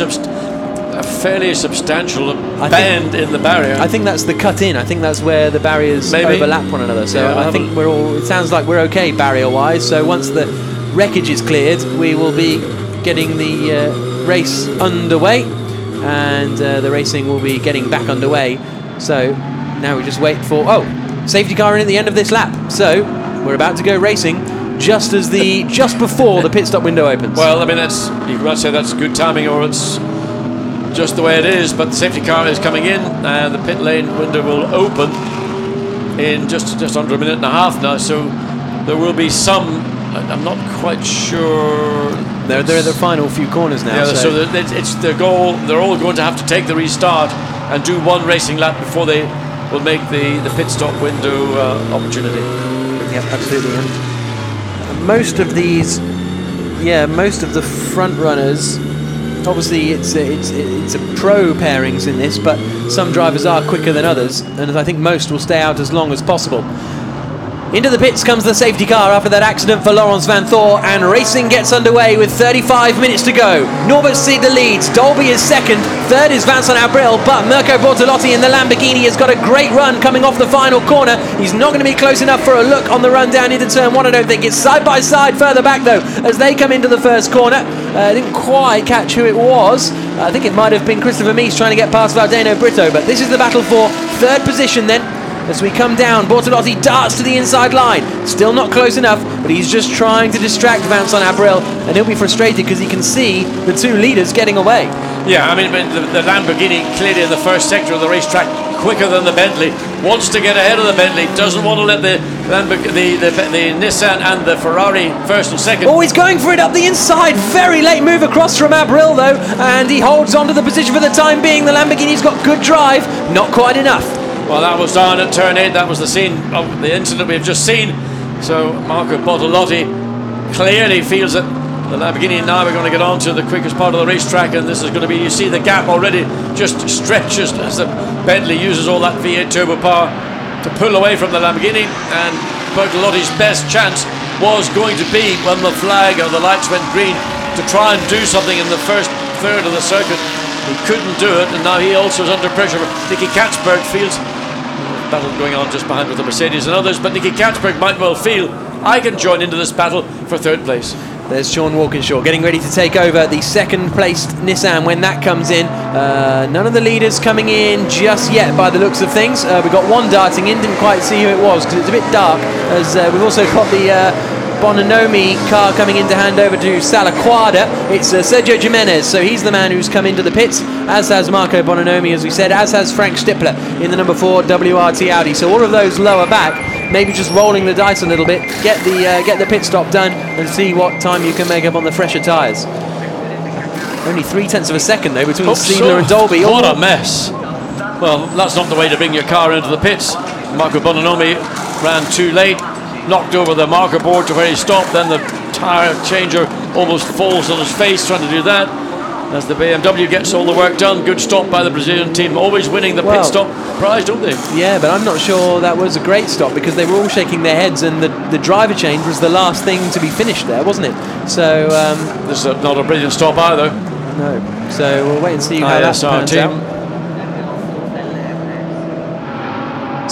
substantial bend in the barrier. I think that's the cut in. I think that's where the barriers overlap one another. So yeah, I think it sounds like we're okay barrier-wise. So once the wreckage is cleared, we will be getting the race underway, and the racing will be getting back underway. So now we just wait for safety car in at the end of this lap. So we're about to go racing just before the pit stop window opens. Well, I mean, you might say that's good timing, or it's just the way it is, but the safety car is coming in, and the pit lane window will open in just under a minute and a half now, so there will be some, I'm not quite sure. They're the final few corners now. Yeah, so it's their goal. They're all going to have to take the restart and do one racing lap before they will make the pit stop window opportunity. Yep, absolutely. And most of the front runners, obviously it's a pro pairings in this, but some drivers are quicker than others, and I think most will stay out as long as possible. Into the pits comes the safety car after that accident for Laurens van Thor, and racing gets underway with 35 minutes to go. Norbert Siegler leads, Dolby is second, third is Vincent Abril, but Mirko Bortolotti in the Lamborghini has got a great run coming off the final corner. He's not going to be close enough for a look on the run down into turn one, I don't think. It's side by side further back though as they come into the first corner. I didn't quite catch who it was. I think it might have been Christopher Mies trying to get past Valdeno Brito, but this is the battle for third position then. As we come down, Bortolotti darts to the inside line. Still not close enough, but he's just trying to distract Vincent Abril, and he'll be frustrated because he can see the two leaders getting away. Yeah, I mean, the Lamborghini clearly in the first sector of the racetrack, quicker than the Bentley, wants to get ahead of the Bentley, doesn't want to let the Nissan and the Ferrari first and second. Oh, he's going for it up the inside. Very late move across from Abril though, and he holds on to the position for the time being. The Lamborghini's got good drive, not quite enough. Well, that was down at turn 8. That was the scene of the incident we've just seen. So Marco Bortolotti clearly feels that the Lamborghini now are going to get on to the quickest part of the racetrack, and this is going to be, you see the gap already just stretches as the Bentley uses all that V8 turbo power to pull away from the Lamborghini, and Bortolotti's best chance was going to be when the flag or the lights went green to try and do something in the first third of the circuit. He couldn't do it, and now he also is under pressure. Nicky Katzberg feels battle going on just behind with the Mercedes and others, but Nicky Katzberg might well feel I can join into this battle for third place. There's Sean Walkinshaw getting ready to take over the second placed Nissan when that comes in. None of the leaders coming in just yet by the looks of things. We've got one darting in, didn't quite see who it was because it's a bit dark, as we've also got the Bononomi car coming in to hand over to Salaquada. It's Sergio Jimenez, so he's the man who's come into the pits, as has Marco Bononomi, as we said, as has Frank Stippler in the number 4 WRT Audi. So all of those lower back, maybe just rolling the dice a little bit, get the pit stop done and see what time you can make up on the fresher tyres. Only 0.3 of a second though between Siegler and Dolby. What a mess. Well, that's not the way to bring your car into the pits. Marco Bononomi ran too late, knocked over the marker board to where he stopped, then the tyre changer almost falls on his face trying to do that. As the BMW gets all the work done, good stop by the Brazilian team, always winning the pit stop prize, don't they? Yeah, but I'm not sure that was a great stop because they were all shaking their heads, and the driver change was the last thing to be finished there, wasn't it? So this is not a brilliant stop either. No. So we'll wait and see how that pans out.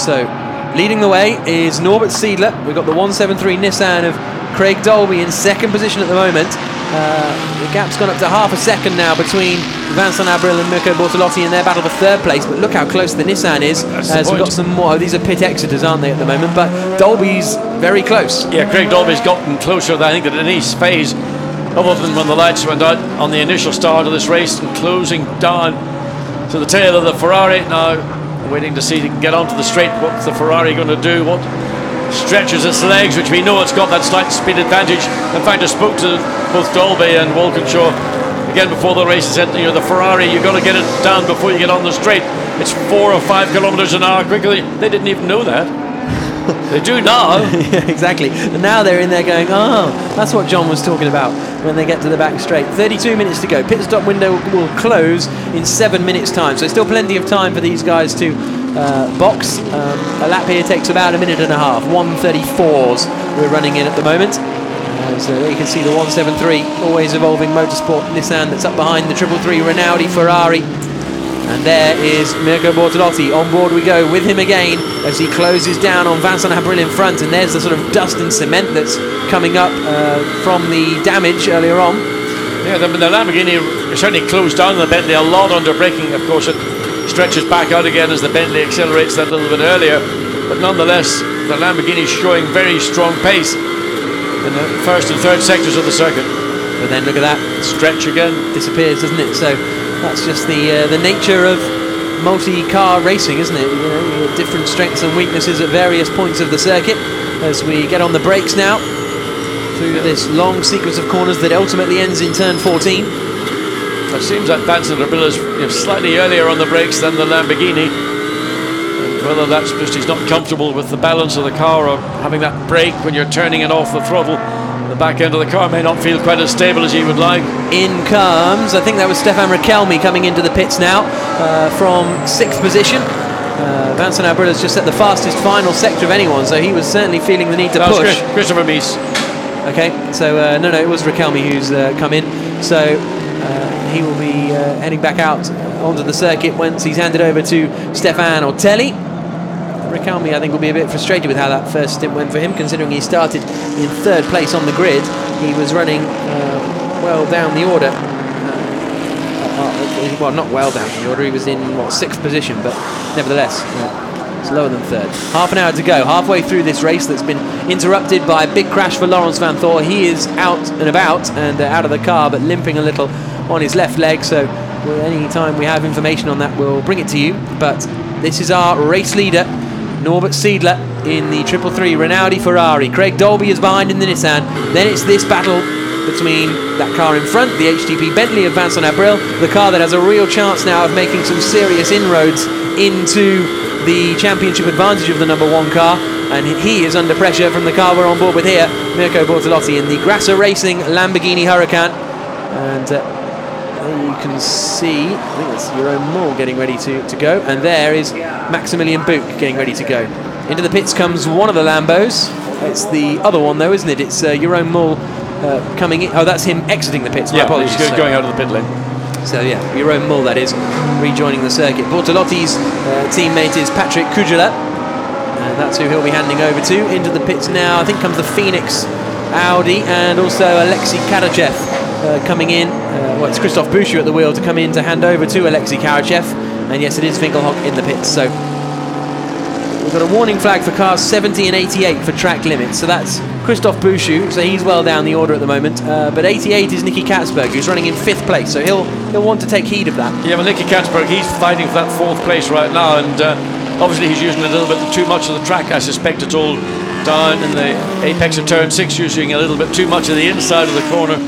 So leading the way is Norbert Seidler. We've got the 173 Nissan of Craig Dolby in second position at the moment. The gap's gone up to half a second now between Vincent Abril and Mirko Bortolotti in their battle for third place, but look how close the Nissan is. As we've got some more. Oh, these are pit exiters, aren't they, at the moment? But Dolby's very close. Yeah, Craig Dolby's gotten closer, I think, than in each phase, other than when the lights went out on the initial start of this race, and closing down to the tail of the Ferrari. Now waiting to see if he can get onto the straight. What's the Ferrari going to do? What stretches its legs, which we know it's got that slight speed advantage. In fact, I spoke to both Dolby and Walkinshaw again before the race and said, you know, the Ferrari, you've got to get it down before you get on the straight. It's 4 or 5 kilometers an hour quicker. They didn't even know that. They do now. Yeah, exactly. And now they're in there going, oh, that's what John was talking about when they get to the back straight. 32 minutes to go. Pit stop window will close in 7 minutes time. So still plenty of time for these guys to box. A lap here takes about a minute and a half. 1:34s we're running in at the moment. So there you can see the 173 Always Evolving Motorsport Nissan that's up behind the 333 Rinaldi Ferrari. And there is Mirko Bortolotti. On board we go with him again as he closes down on Vincent Abril in front. And there's the sort of dust and cement that's coming up from the damage earlier on. Yeah, the Lamborghini certainly closed down the Bentley a lot under braking. Of course, it stretches back out again as the Bentley accelerates that little bit earlier. But nonetheless, the Lamborghini is showing very strong pace in the first and third sectors of the circuit. But then look at that. Stretch again. Disappears, doesn't it? So that's just the nature of multi-car racing, isn't it? You know, you have different strengths and weaknesses at various points of the circuit. As we get on the brakes now through this long sequence of corners that ultimately ends in turn 14. It seems that Vincent Abril is slightly earlier on the brakes than the Lamborghini. And whether that's just he's not comfortable with the balance of the car, or having that brake when you're turning it off the throttle, the back end of the car may not feel quite as stable as he would like. In comes, I think that was Stefan Rakelmi coming into the pits now from 6th position. Vincent Abril has just set the fastest final sector of anyone, so he was certainly feeling the need to push. Christopher Mies. Okay, so no, it was Rakelmi who's come in. So he will be heading back out onto the circuit once he's handed over to Stefan Ortelli. Rakelmi, I think, will be a bit frustrated with how that first stint went for him, considering he started in 3rd place on the grid. He was running well down the order. Well, not well down the order, he was in, 6th position, but nevertheless, it's lower than 3rd. Half an hour to go, halfway through this race that's been interrupted by a big crash for Laurens van Thor. He is out and about and out of the car, but limping a little on his left leg, so any time we have information on that, we'll bring it to you. But this is our race leader, Norbert Seidler, in the 333 Rinaldi Ferrari. Craig Dolby is behind in the Nissan. Then it's this battle between that car in front, the HTP Bentley of Vincent Abril, the car that has a real chance now of making some serious inroads into the championship advantage of the number 1 car. And he is under pressure from the car we're on board with here, Mirko Bortolotti, in the Grasser Racing Lamborghini Huracan. And you can see, I think it's Jerome Moore getting ready to go, and there is Maximilian Buch getting ready to go. Into the pits comes one of the Lambos. It's the other one though, isn't it? It's Jerome Moore coming in. Oh, that's him exiting the pits. My apologies. He's going out of the pit lane. So yeah, Jerome Moore, that is, rejoining the circuit. Bortolotti's teammate is Patrick Kujala, and that's who he'll be handing over to. Into the pits now, I think, comes the Phoenix Audi, and also Alexei Karachev coming in. Well, it's Christoph Bouchou at the wheel to come in to hand over to Alexei Karachev. And yes, it is Finkelhock in the pits. So we've got a warning flag for cars 70 and 88 for track limits. So that's Christoph Bouchou, so he's well down the order at the moment. But 88 is Nicky Katzberg, who's running in 5th place. So he'll want to take heed of that. Yeah, well, Nicky Katzberg, he's fighting for that 4th place right now. And obviously he's using a little bit too much of the track. I suspect it's all down in the apex of turn 6, using a little bit too much of the inside of the corner.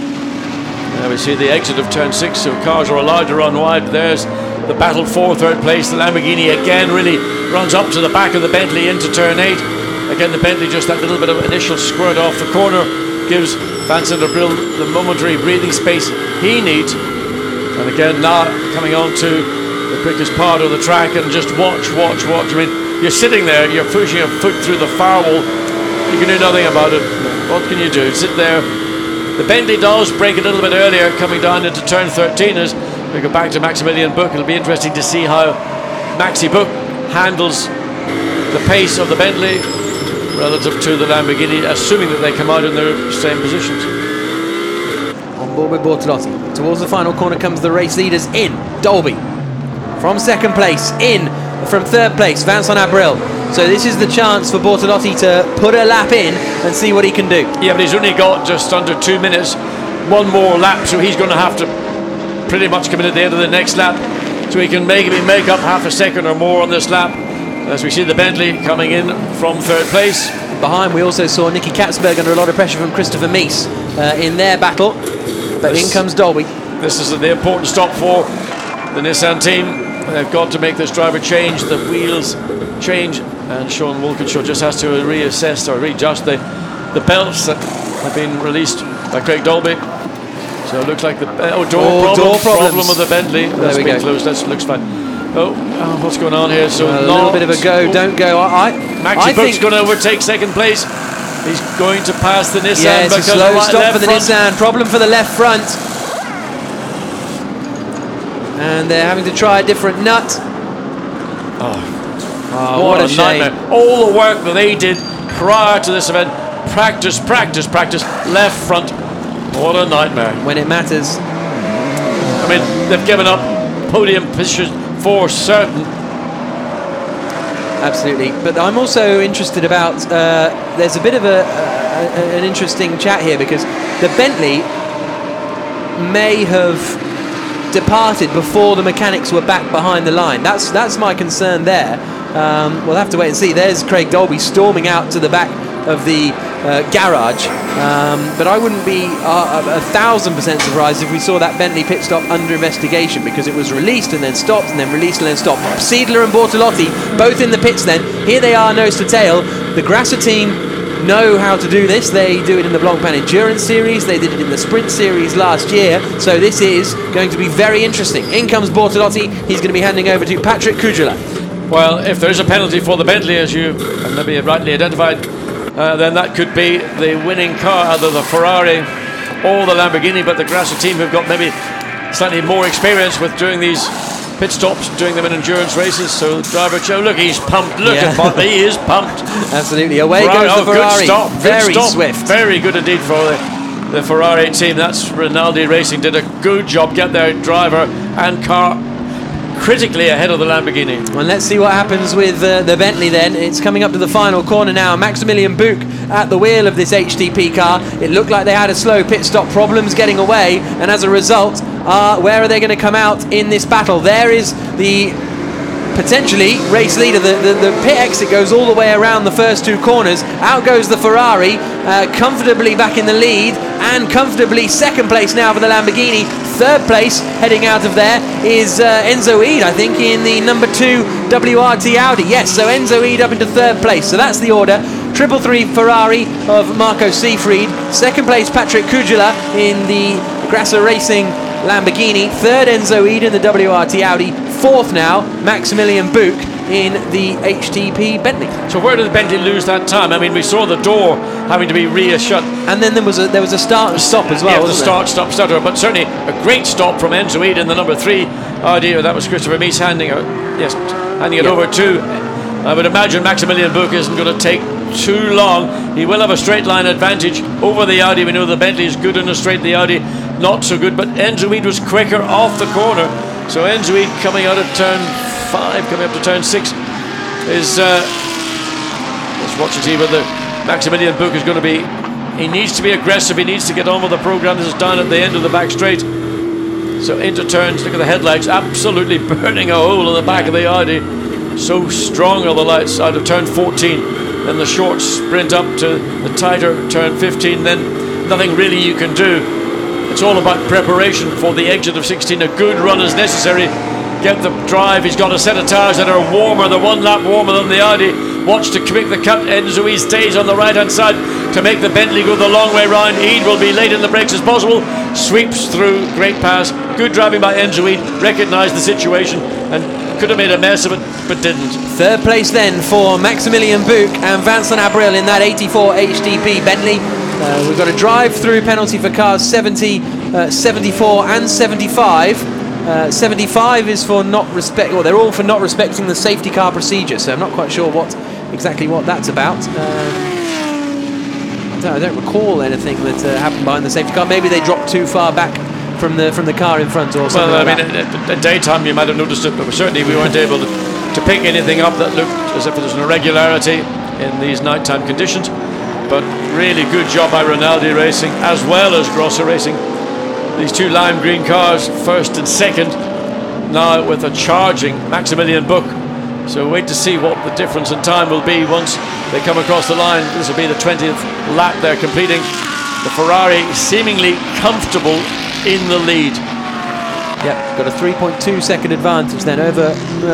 We see the exit of turn 6, so cars are allowed to run wide. There's the battle for 3rd place. The Lamborghini again really runs up to the back of the Bentley into turn 8. Again, the Bentley, just that little bit of initial squirt off the corner, gives Vincent Abril the momentary breathing space he needs. And again, now coming on to the quickest part of the track, and just watch. I mean, you're sitting there, you're pushing a foot through the firewall, you can do nothing about it. What can you do? Sit there. The Bentley does break a little bit earlier, coming down into turn 13 as we go back to Maximilian Buch. It'll be interesting to see how Maxi Buch handles the pace of the Bentley relative to the Lamborghini, assuming that they come out in their same positions. On board with Bortolotti. Towards the final corner comes the race leaders in. Dolby from second place, in from third place, Vincent Abril. So this is the chance for Bortolotti to put a lap in and see what he can do. Yeah, but he's only got just under 2 minutes, one more lap, so he's going to have to pretty much come in at the end of the next lap, so he can maybe make up half a second or more on this lap. As we see the Bentley coming in from third place. Behind we also saw Nicky Katzberg under a lot of pressure from Christopher Mies in their battle, but in comes Dolby. This is the important stop for the Nissan team. They've got to make this driver change, the wheels change, and Sean Walkinshaw just has to reassess or readjust the belts that have been released by Craig Dolby. So it looks like the door problem of the Bentley. That's been closed. That looks fine. Oh, what's going on here? So a little bit of a go, don't go. Maxi Book's going to overtake second place. He's going to pass the Nissan. Yeah, it's a slow stop for the Nissan. Problem for the left front. And they're having to try a different nut. What a shame. Nightmare. All the work that they did prior to this event. Practice, left front. What a nightmare. When it matters. I mean, they've given up podium position for certain. Absolutely. But I'm also interested about, there's a bit of an interesting chat here, because the Bentley may have departed before the mechanics were back behind the line. That's my concern there. We'll have to wait and see. There's Craig Dolby storming out to the back of the garage, but I wouldn't be 1,000% surprised if we saw that Bentley pit stop under investigation, because it was released and then stopped and then released and then stopped. Seidler and Bortolotti both in the pits then. Here they are nose to tail. The Grasser team know how to do this. They do it in the Blancpain Endurance Series, they did it in the Sprint Series last year, so this is going to be very interesting. In comes Bortolotti. He's going to be handing over to Patrick Kujula. Well, if there's a penalty for the Bentley, as you maybe rightly identified, then that could be the winning car, either the Ferrari or the Lamborghini, but the Grasser team have got maybe slightly more experience with doing these pit stops, doing them in endurance races. So driver Joe, look, he's pumped. Look at Bob, he is pumped. Absolutely. Away goes the Ferrari. Good stop. Very swift. Very good indeed for the Ferrari team. That's Rinaldi Racing did a good job. Get their driver and car critically ahead of the Lamborghini. Well, let's see what happens with the Bentley then. It's coming up to the final corner now. Maximilian Buch at the wheel of this HTP car. It looked like they had a slow pit stop, problems getting away, and as a result, where are they going to come out in this battle? There is the potentially race leader. The pit exit goes all the way around the first two corners. Out goes the Ferrari, comfortably back in the lead, and comfortably second place now for the Lamborghini. Third place heading out of there is Enzo Eid, I think, in the number 2 WRT Audi. Yes, so Enzo Eid up into third place. So that's the order. 333 Ferrari of Marco Seefried. Second place Patrick Kujula in the Grasser Racing Lamborghini. Third Enzo Eid in the WRT Audi. Fourth now Maximilian Buch in the HTP Bentley. So where did Bentley lose that time? I mean, we saw the door having to be reashut, and then there was a start and stop as well. Yeah, the start, stop, stutter. But certainly a great stop from Enzo Eid in the number 3 Audi. That was Christopher Mies handing it over to. I would imagine Maximilian Buch isn't going to take too long. He will have a straight line advantage over the Audi. We know the Bentley is good in a straight, the Audi not so good. But Enzo Eid was quicker off the corner. So Enzo Eid coming out of turn 5, coming up to turn 6 is let's watch and see whether Maximilian Buch is going to be. He needs to be aggressive. He needs to get on with the program. This is down at the end of the back straight. So into turns. Look at the headlights, absolutely burning a hole in the back of the Audi. So strong are the lights out of turn 14. Then the short sprint up to the tighter turn 15. Then nothing really you can do. It's all about preparation for the exit of 16. A good run is necessary. Get the drive. He's got a set of tires that are warmer. They're 1 lap warmer than the Audi. Watch to make the cut. Enzo Eid stays on the right hand side to make the Bentley go the long way round. Eid will be late in the brakes as possible. Sweeps through. Great pass. Good driving by Enzo Eid. Recognised the situation and could have made a mess of it, but didn't. Third place then for Maximilian Buch and Vincent Abril in that 84 HTP Bentley. We've got a drive-through penalty for cars 70, 74 and 75. 75 is for not respect, well, they're all for not respecting the safety car procedure, so I'm not quite sure what exactly what that's about. I don't recall anything that happened behind the safety car. Maybe they dropped too far back from the car in front or something. Well, like at daytime you might have noticed it, but certainly we weren't able to pick anything up that looked as if there was an irregularity in these nighttime conditions. But really good job by Rinaldi Racing as well as Grosser Racing. These two lime green cars, first and second, now with a charging Maximilian Buch. So wait to see what the difference in time will be once they come across the line. This will be the 20th lap they're completing. The Ferrari seemingly comfortable in the lead. Yep, got a 3.2 second advantage then over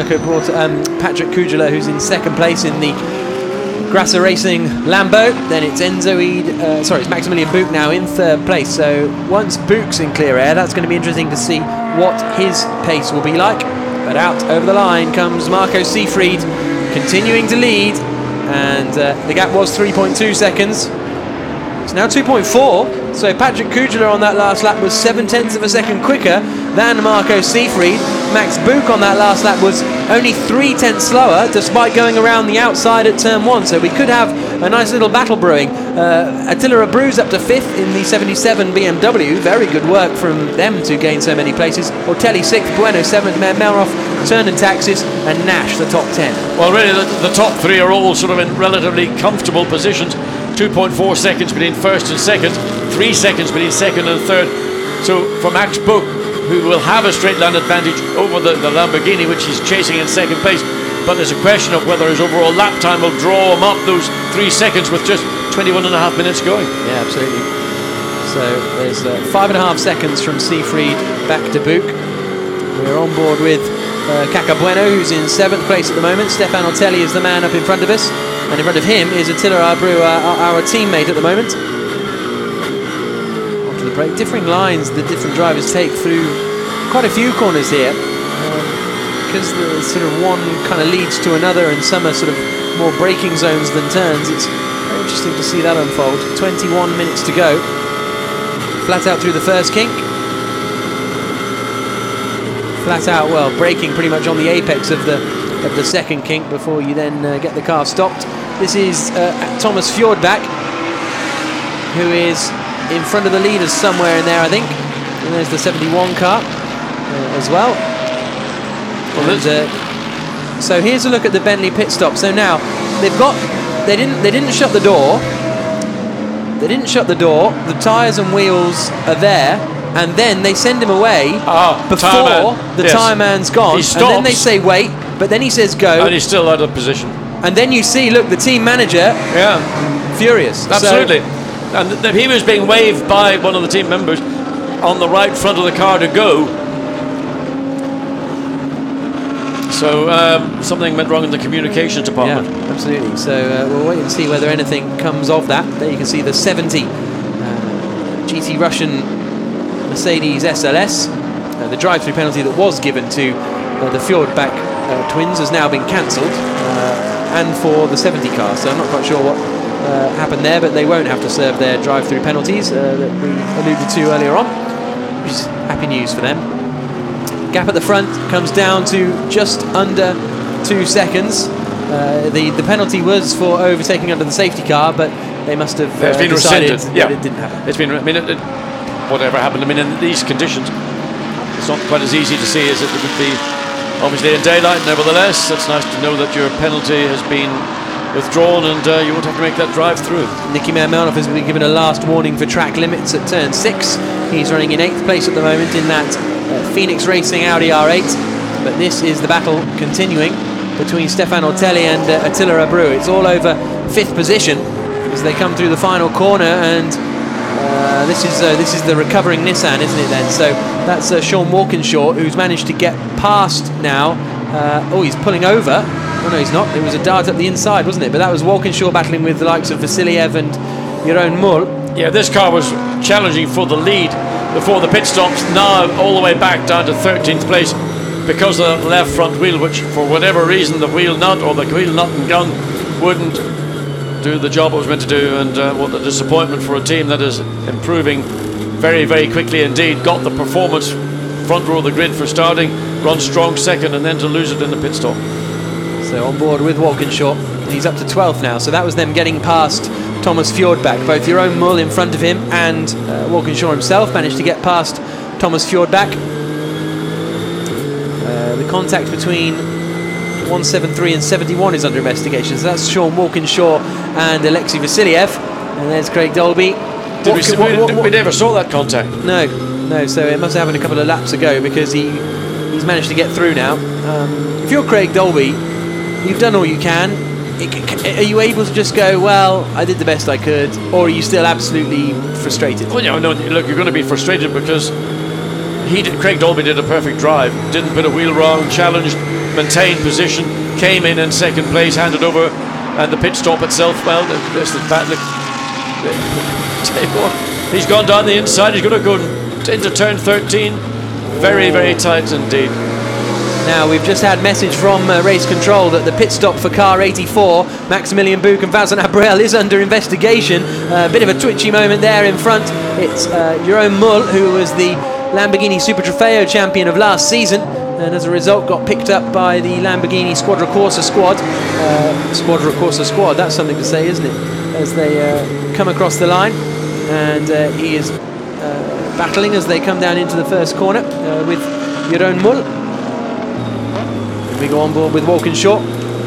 Patrick Kujala, who's in second place in the Grasser Racing Lambo. Then it's it's Maximilian Buch now in third place. So once Buch's in clear air, that's going to be interesting to see what his pace will be like. But out over the line comes Marco Seefried, continuing to lead, and the gap was 3.2 seconds. It's now 2.4, so Patrick Kujala on that last lap was 0.7 of a second quicker than Marco Seefried. Max Buch on that last lap was only 0.3 slower, despite going around the outside at turn 1, so we could have a nice little battle brewing. Attila Abreu's up to 5th in the 77 BMW. Very good work from them to gain so many places. Ortelli 6th, Bueno 7th, Melroff, Turn and Taxis, and Nash the top 10. Well, really, the top three are all sort of in relatively comfortable positions. 2.4 seconds between first and second, 3 seconds between second and third. So for Max Buch, who will have a straight line advantage over the Lamborghini, which he's chasing in second place, but there's a question of whether his overall lap time will draw him up those 3 seconds with just 21.5 minutes going. Yeah, absolutely. So there's 5.5 seconds from Seefried back to Buch. We're on board with Caca Bueno, who's in 7th place at the moment. Stefan Ortelli is the man up in front of us, and in front of him is Attila Abreu, our teammate at the moment. Onto the brake. Differing lines the different drivers take through quite a few corners here, because the sort of one kind of leads to another, and some are sort of more braking zones than turns. It's very interesting to see that unfold. 21 minutes to go. Flat out through the first kink. Flat out, well, braking pretty much on the apex of the second kink before you then get the car stopped. This is Thomas Fjordbach, who is in front of the leaders somewhere in there, I think. And there's the 71 car as well. And, so here's a look at the Bentley pit stop. So now they didn't shut the door. They didn't shut the door. The tyres and wheels are there. And then they send him away before the tyre man's gone. And then they say wait, but then he says go. And he's still out of position. And then you see, look, the team manager, furious. Absolutely. And he was being waved by one of the team members on the right front of the car to go. So something went wrong in the communications department. Yeah, absolutely. So we'll wait and see whether anything comes of that. There you can see the 70 GT Russian Mercedes SLS. The drive-through penalty that was given to the Fjordbach twins has now been cancelled, and for the 70 car. So I'm not quite sure what happened there, but they won't have to serve their drive-through penalties that we alluded to earlier on, which is happy news for them. Gap at the front comes down to just under 2 seconds. The penalty was for overtaking under the safety car, but they must have decided that it didn't happen. It's been, whatever happened. I mean, in these conditions, it's not quite as easy to see as it would be, obviously, in daylight. Nevertheless, it's nice to know that your penalty has been withdrawn and you won't have to make that drive through. Nicky Mermelov has been given a last warning for track limits at turn 6. He's running in 8th place at the moment in that Phoenix Racing Audi R8. But this is the battle continuing between Stefan Ortelli and Attila Abreu. It's all over 5th position as they come through the final corner, and this is the recovering Nissan, isn't it then? So that's Sean Walkinshaw, who's managed to get past now. He's pulling over. Oh no, he's not. It was a dart up the inside, wasn't it? But that was Walkinshaw battling with the likes of Vasiliev and Jeroen Mul. Yeah, this car was challenging for the lead before the pit stops. Now all the way back down to 13th place because of the left front wheel, which for whatever reason the wheel nut or the wheel nut and gun wouldn't do the job it was meant to do, and what a disappointment for a team that is improving very, very quickly indeed. Got the performance front row of the grid for starting, run strong second, and then to lose it in the pit stop. So on board with Walkinshaw. And he's up to 12th now, so that was them getting past Thomas Fjordbach. Both Jeroen Mull in front of him and Walkinshaw himself managed to get past Thomas Fjordbach. The contact between 173 and 71 is under investigation, so that's Sean Walkinshaw and Alexei Vasiliev. And there's Craig Dolby. We never saw that contact. No, so it must have happened a couple of laps ago, because he's managed to get through now. If you're Craig Dolby, you've done all you can. Are you able to just go, well, I did the best I could, or are you still absolutely frustrated? Well, no, look, you're going to be frustrated because Craig Dolby did a perfect drive, didn't put a wheel wrong, challenged, maintained position, came in second place, handed over, and the pit stop itself, well, there's the fact that he's gone down the inside, he's going to go into turn 13, very, very tight indeed. Now we've just had message from race control that the pit stop for car 84, Maximilian Buch and Vincent Abrel, is under investigation. A bit of a twitchy moment there in front. It's Jeroen Mull, who was the Lamborghini Super Trofeo champion of last season, and as a result got picked up by the Lamborghini Squadra Corsa squad. Squadra Corsa squad, that's something to say, isn't it? As they come across the line, and he is battling as they come down into the first corner with Jeroen Mull. We go on board with Walkinshaw.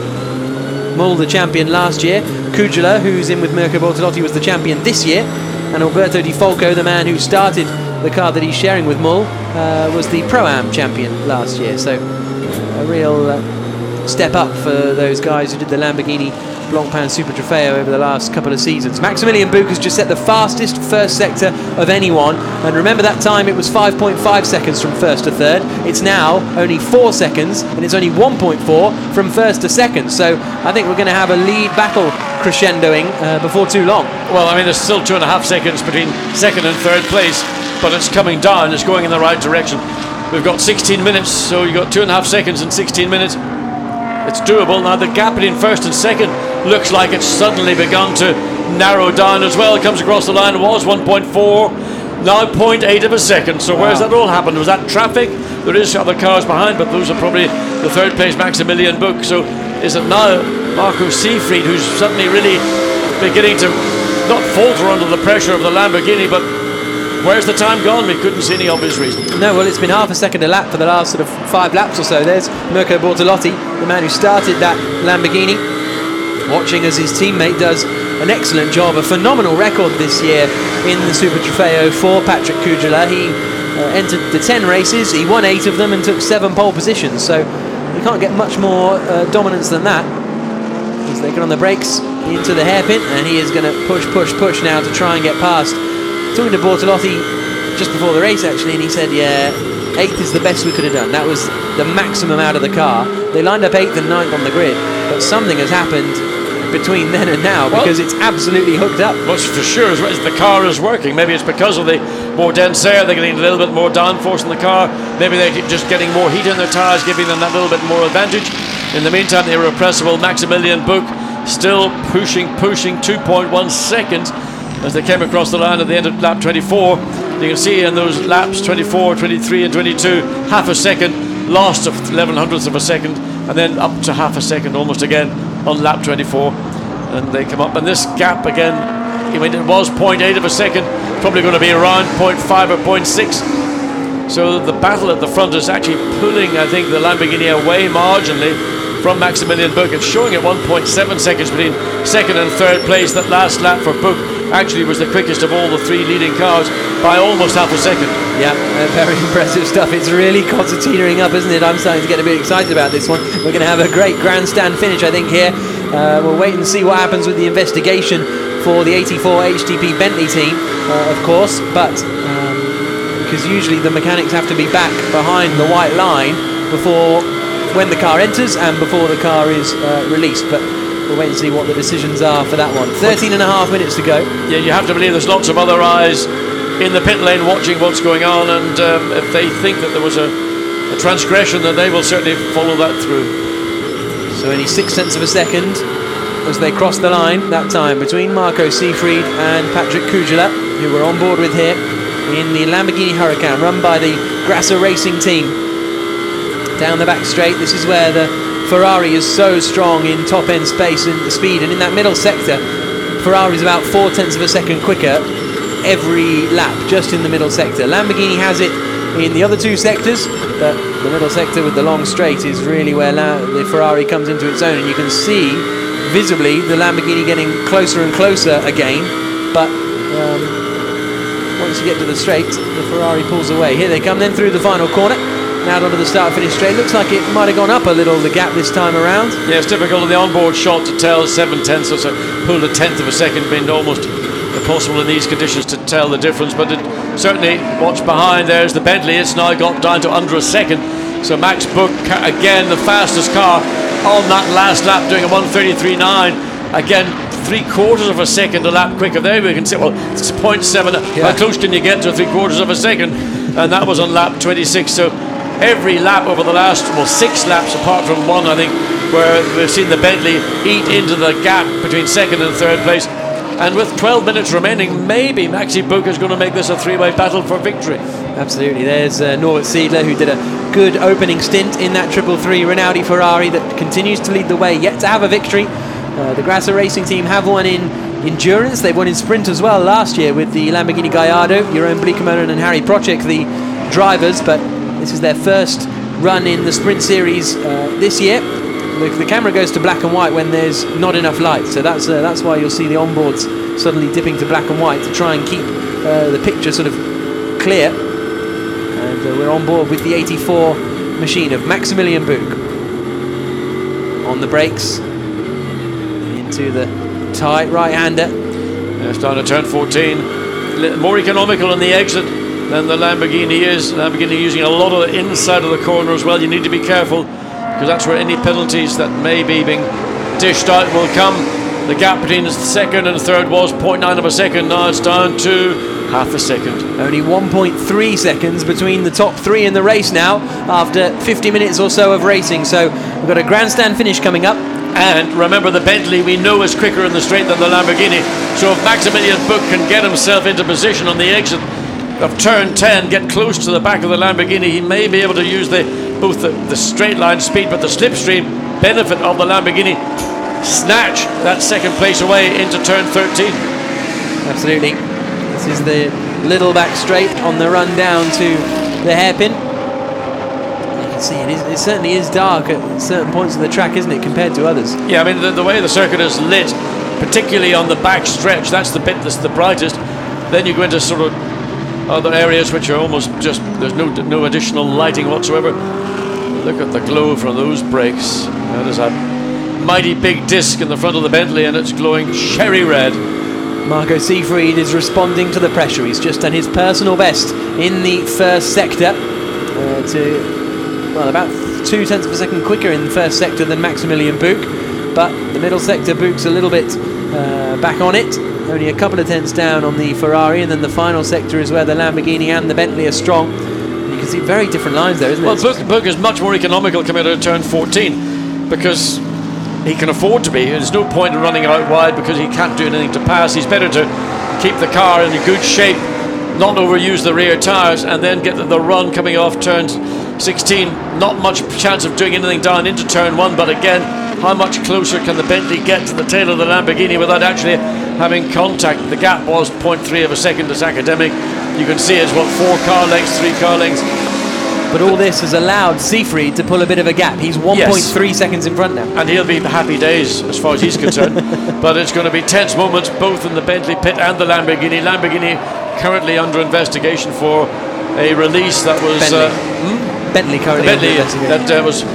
Mull, the champion last year. Kujala, who's in with Mirko Bortolotti, was the champion this year. And Alberto Di Folco, the man who started the car that he's sharing with Mull, was the Pro-Am champion last year. So a real step up for those guys who did the Lamborghini Blancpain Super Trofeo over the last couple of seasons. Maximilian Buch has just set the fastest first sector of anyone, and remember that time it was 5.5 seconds from first to third. It's now only 4 seconds, and it's only 1.4 from first to second. So I think we're going to have a lead battle crescendoing before too long. Well, I mean, there's still 2.5 seconds between second and third place, but it's coming down, it's going in the right direction. We've got 16 minutes, so you've got 2.5 seconds in 16 minutes. It's doable. Now the gap between first and second looks like it's suddenly begun to narrow down as well. It comes across the line, it was 1.4, now 0.8 of a second. So where's that all happened? Was that traffic? There is other cars behind, but those are probably the third place Maximilian Buch. So is it now Marco Seefried who's suddenly really beginning to not falter under the pressure of the Lamborghini, but where's the time gone? We couldn't see any obvious reason. No, well, it's been half a second a lap for the last sort of 5 laps or so. There's Mirko Bortolotti, the man who started that Lamborghini, watching as his teammate does an excellent job, a phenomenal record this year in the Super Trofeo for Patrick Kujala. He entered the 10 races, he won 8 of them and took 7 pole positions, so you can't get much more dominance than that. As they get on the brakes into the hairpin, and he is going to push now to try and get past. Talking to Bortolotti just before the race actually, and he said, yeah, 8th is the best we could have done. That was the maximum out of the car. They lined up 8th and 9th on the grid, but something has happened between then and now, because it's absolutely hooked up. What's for sure is the car is working. Maybe it's because of the more dense air, they're getting a little bit more downforce in the car. Maybe they're just getting more heat in their tyres, giving them that little bit more advantage. In the meantime, the irrepressible Maximilian Buch still pushing 2.1 seconds as they came across the line at the end of lap 24. You can see in those laps 24, 23 and 22, half a second, lost of 11/100ths of a second, and then up to half a second almost again on lap 24. And they come up, and this gap again, I mean, it was 0.8 of a second, probably going to be around 0.5 or 0.6. So the battle at the front is actually pulling, I think, the Lamborghini away marginally from Maximilian Buch. It's showing at 1.7 seconds between second and third place. That last lap for Buch actually was the quickest of all the 3 leading cars by almost half a second. Yeah, very impressive stuff. It's really concertinaing up, isn't it? I'm starting to get a bit excited about this one. We're going to have a great grandstand finish, I think, here. We'll wait and see what happens with the investigation for the 84 HTP Bentley team, of course, but because usually the mechanics have to be back behind the white line before when the car enters and before the car is released. But we'll wait and see what the decisions are for that one. 13.5 minutes to go. Yeah, you have to believe there's lots of other eyes in the pit lane watching what's going on, and if they think that there was a transgression, then they will certainly follow that through. So only 0.6 of a second as they cross the line that time between Marco Seefried and Patrick Kujala, who we're on board with here in the Lamborghini Huracan run by the Grasser Racing team. Down the back straight, this is where the Ferrari is so strong in top end space and speed, and in that middle sector Ferrari's about 0.4 of a second quicker every lap just in the middle sector. Lamborghini has it in the other two sectors, but the middle sector with the long straight is really where the Ferrari comes into its own, and you can see visibly the Lamborghini getting closer and closer again, but once you get to the straight, the Ferrari pulls away. Here they come then through the final corner, out onto the start-finish straight. Looks like it might have gone up a little, the gap this time around. Yeah, it's difficult on the onboard shot to tell. 7/10, so pulled a 1/10 of a second, being almost impossible in these conditions to tell the difference, but it certainly, watch behind, there's the Bentley. It's now got down to under a second, so Max Book again the fastest car on that last lap, doing a 1:33.9. again 3/4 of a second a lap quicker. There we can see, well, it's 0.7. How close can you get to 3/4 of a second? And that was on lap 26. So every lap over the last, well, 6 laps apart from one, I think, where we've seen the Bentley eat into the gap between second and third place. And with 12 minutes remaining, maybe Maxi Book is going to make this a 3-way battle for victory. Absolutely. There's Norbert Siedler, who did a good opening stint in that 333 Rinaldi Ferrari that continues to lead the way, yet to have a victory. The Grasser Racing team have won in endurance. They've won in sprint as well last year with the Lamborghini Gallardo. Jeroen Bleekemolen and Harry Procek, the drivers, but this is their first run in the sprint series this year. The camera goes to black and white when there's not enough light, so that's why you'll see the onboards suddenly dipping to black and white to try and keep the picture sort of clear. And we're on board with the 84 machine of Maximilian Buch. On the brakes, into the tight right-hander. It's down to turn 14. More economical on the exit than the Lamborghini is. Lamborghini using a lot of the inside of the corner as well. You need to be careful, because that's where any penalties that may be being dished out will come. The gap between the second and third was 0.9 of a second. Now it's down to half a second. Only 1.3 seconds between the top 3 in the race now, after 50 minutes or so of racing. So we've got a grandstand finish coming up. And remember, the Bentley we know is quicker in the straight than the Lamborghini. So if Maximilian Buch can get himself into position on the exit of turn 10, get close to the back of the Lamborghini, he may be able to use both the straight line speed but the slipstream benefit of the Lamborghini, snatch that second place away into turn 13. Absolutely. This is the little back straight on the run down to the hairpin. You can see it certainly is dark at certain points of the track, isn't it, compared to others? Yeah, I mean, the way the circuit is lit, particularly on the back stretch, that's the bit that's the brightest. Then you go into sort of other areas which are almost just, there's no additional lighting whatsoever. Look at the glow from those brakes. That is a mighty big disc in the front of the Bentley, and it's glowing cherry red. Marco Siegfried is responding to the pressure. He's just done his personal best in the first sector to, well, about 0.2 of a second quicker in the first sector than Maximilian Buch, but the middle sector, Buch's a little bit back on it, only a couple of tenths down on the Ferrari, and then the final sector is where the Lamborghini and the Bentley are strong. You can see very different lines there, isn't it? Well, Buch is much more economical coming out of turn 14, because he can afford to be. There's no point in running out wide because he can't do anything to pass. He's better to keep the car in a good shape, not overuse the rear tyres, and then get the run coming off turn 16. Not much chance of doing anything down into turn 1, but again, how much closer can the Bentley get to the tail of the Lamborghini without actually having contact? The gap was 0.3 of a second as academic. You can see it's, what, 4 car lengths, 3 car lengths. But all this has allowed Siegfried to pull a bit of a gap. He's 1.3 seconds in front now. And he'll be happy days as far as he's concerned. But it's going to be tense moments both in the Bentley pit and the Lamborghini. Lamborghini currently under investigation for a release that was... Bentley currently Bentley, under investigation. that was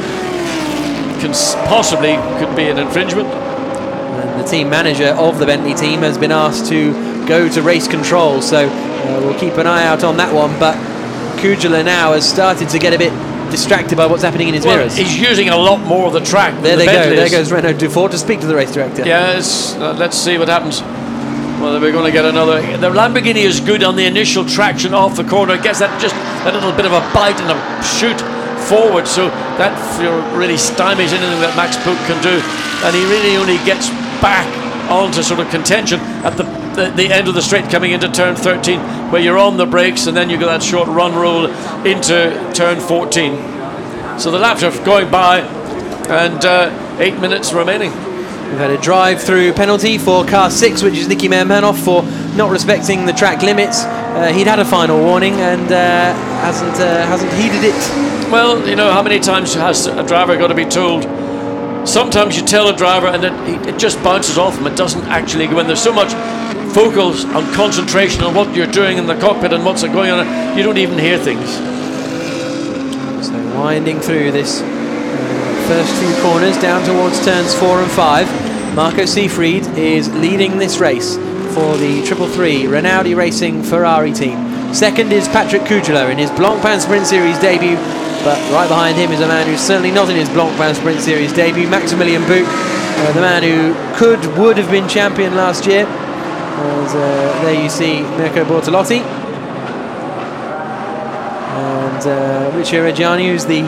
possibly could be an infringement. And the team manager of the Bentley team has been asked to go to race control, so we'll keep an eye out on that one. But Kujala now has started to get a bit distracted by what's happening in his mirrors. He's using a lot more of the track. There they go. There goes Renaud Dufour to speak to the race director. Yes, let's see what happens. Well, we're going to get another. The Lamborghini is good on the initial traction off the corner. It gets that little bit of a bite and a shoot forward, so that really stymies anything that Max Buch can do, and he really only gets back onto sort of contention at the end of the straight coming into turn 13, where you're on the brakes and then you get that short run roll into turn 14. So the laps are going by, and 8 minutes remaining. We've had a drive-through penalty for car 6, which is Nicky Mermanoff, for not respecting the track limits. He'd had a final warning and hasn't heeded it. Well, you know, how many times has a driver got to be told? Sometimes you tell a driver and it just bounces off him. It doesn't actually go in. There's so much focus on concentration on what you're doing in the cockpit and what's going on, you don't even hear things. So winding through this first few corners down towards turns 4 and 5. Marco Seefried is leading this race for the 333 Rinaldi Racing Ferrari team. Second is Patrick Kujala in his Blancpain Sprint Series debut, but right behind him is a man who's certainly not in his Blancpain Sprint Series debut, Maximilian Buch, the man who would have been champion last year. As, there you see Mirko Bortolotti and Riccio Reggiani, who's the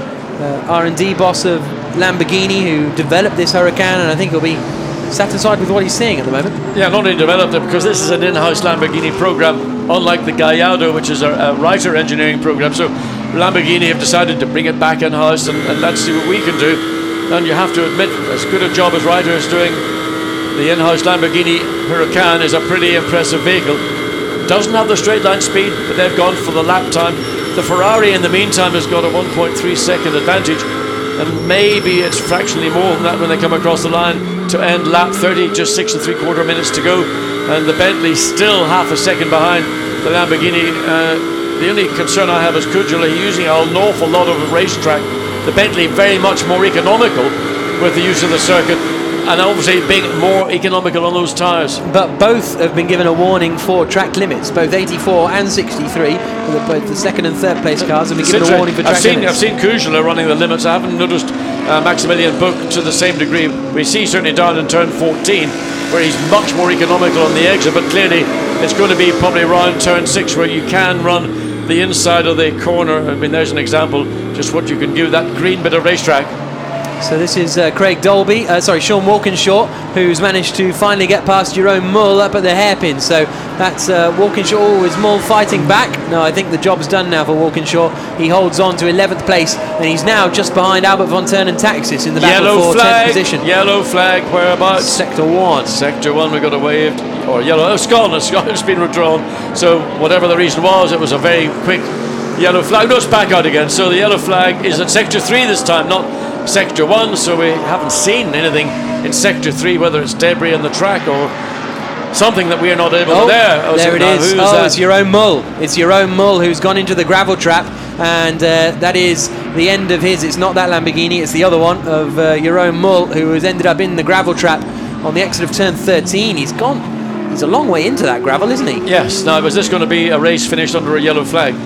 R&D boss of Lamborghini, who developed this Huracan, and I think he'll be satisfied with what he's seeing at the moment. Yeah, not only developed it, because this is an in-house Lamborghini program, unlike the Gallardo, which is a writer engineering program. So Lamborghini have decided to bring it back in-house, and let's see what we can do. And you have to admit, as good a job as Ryder is doing, the in-house Lamborghini Huracan is a pretty impressive vehicle. Doesn't have the straight line speed, but they've gone for the lap time. The Ferrari, in the meantime, has got a 1.3 second advantage, and maybe it's fractionally more than that when they come across the line to end lap 30, just 6 3/4 minutes to go. And the Bentley still half a second behind the Lamborghini. The only concern I have is Kujala using an awful lot of racetrack. The Bentley very much more economical with the use of the circuit, and obviously being more economical on those tyres. But both have been given a warning for track limits, both 84 and 63. Both the second and third place cars have been given a warning for track limits. I've seen Kujala running the limits. I haven't noticed Maximilian Buch to the same degree. We see certainly down in turn 14 where he's much more economical on the exit, but clearly it's going to be probably around turn 6 where you can run the inside of the corner. I mean, there's an example, just what you can do, that green bit of racetrack. So this is Craig Dolby, Sean Walkinshaw, who's managed to finally get past Jerome Mull up at the hairpin. So that's Walkinshaw. Is Mull fighting back? No, I think the job's done now for Walkinshaw. He holds on to 11th place, and he's now just behind Albert von Turn and Taxis in the battle for 10th position. Yellow flag, whereabouts? Sector 1. Sector 1, we got a waved, or yellow. Oh, it's gone. It's been withdrawn. So whatever the reason was, it was a very quick yellow flag. No, it's back out again. So the yellow flag is at Sector 3 this time, not Sector 1, so we haven't seen anything in Sector 3, whether it's debris on the track or something that we are not able to there it is. It's Jerome Mull. It's Jerome Mull who's gone into the gravel trap, and that is the end of his. It's not that Lamborghini, it's the other one of Jerome Mull, who has ended up in the gravel trap on the exit of turn 13. He's gone. He's a long way into that gravel, isn't he? Yes. Now, was this going to be a race finished under a yellow flag?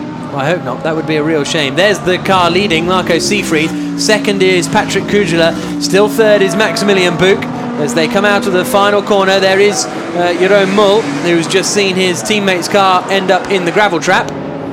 I hope not. That would be a real shame. There's the car leading, Marco Seefried. Second is Patrick Kujala. Still third is Maximilian Buch. As they come out of the final corner, there is Jerome Mull, who's just seen his teammate's car end up in the gravel trap.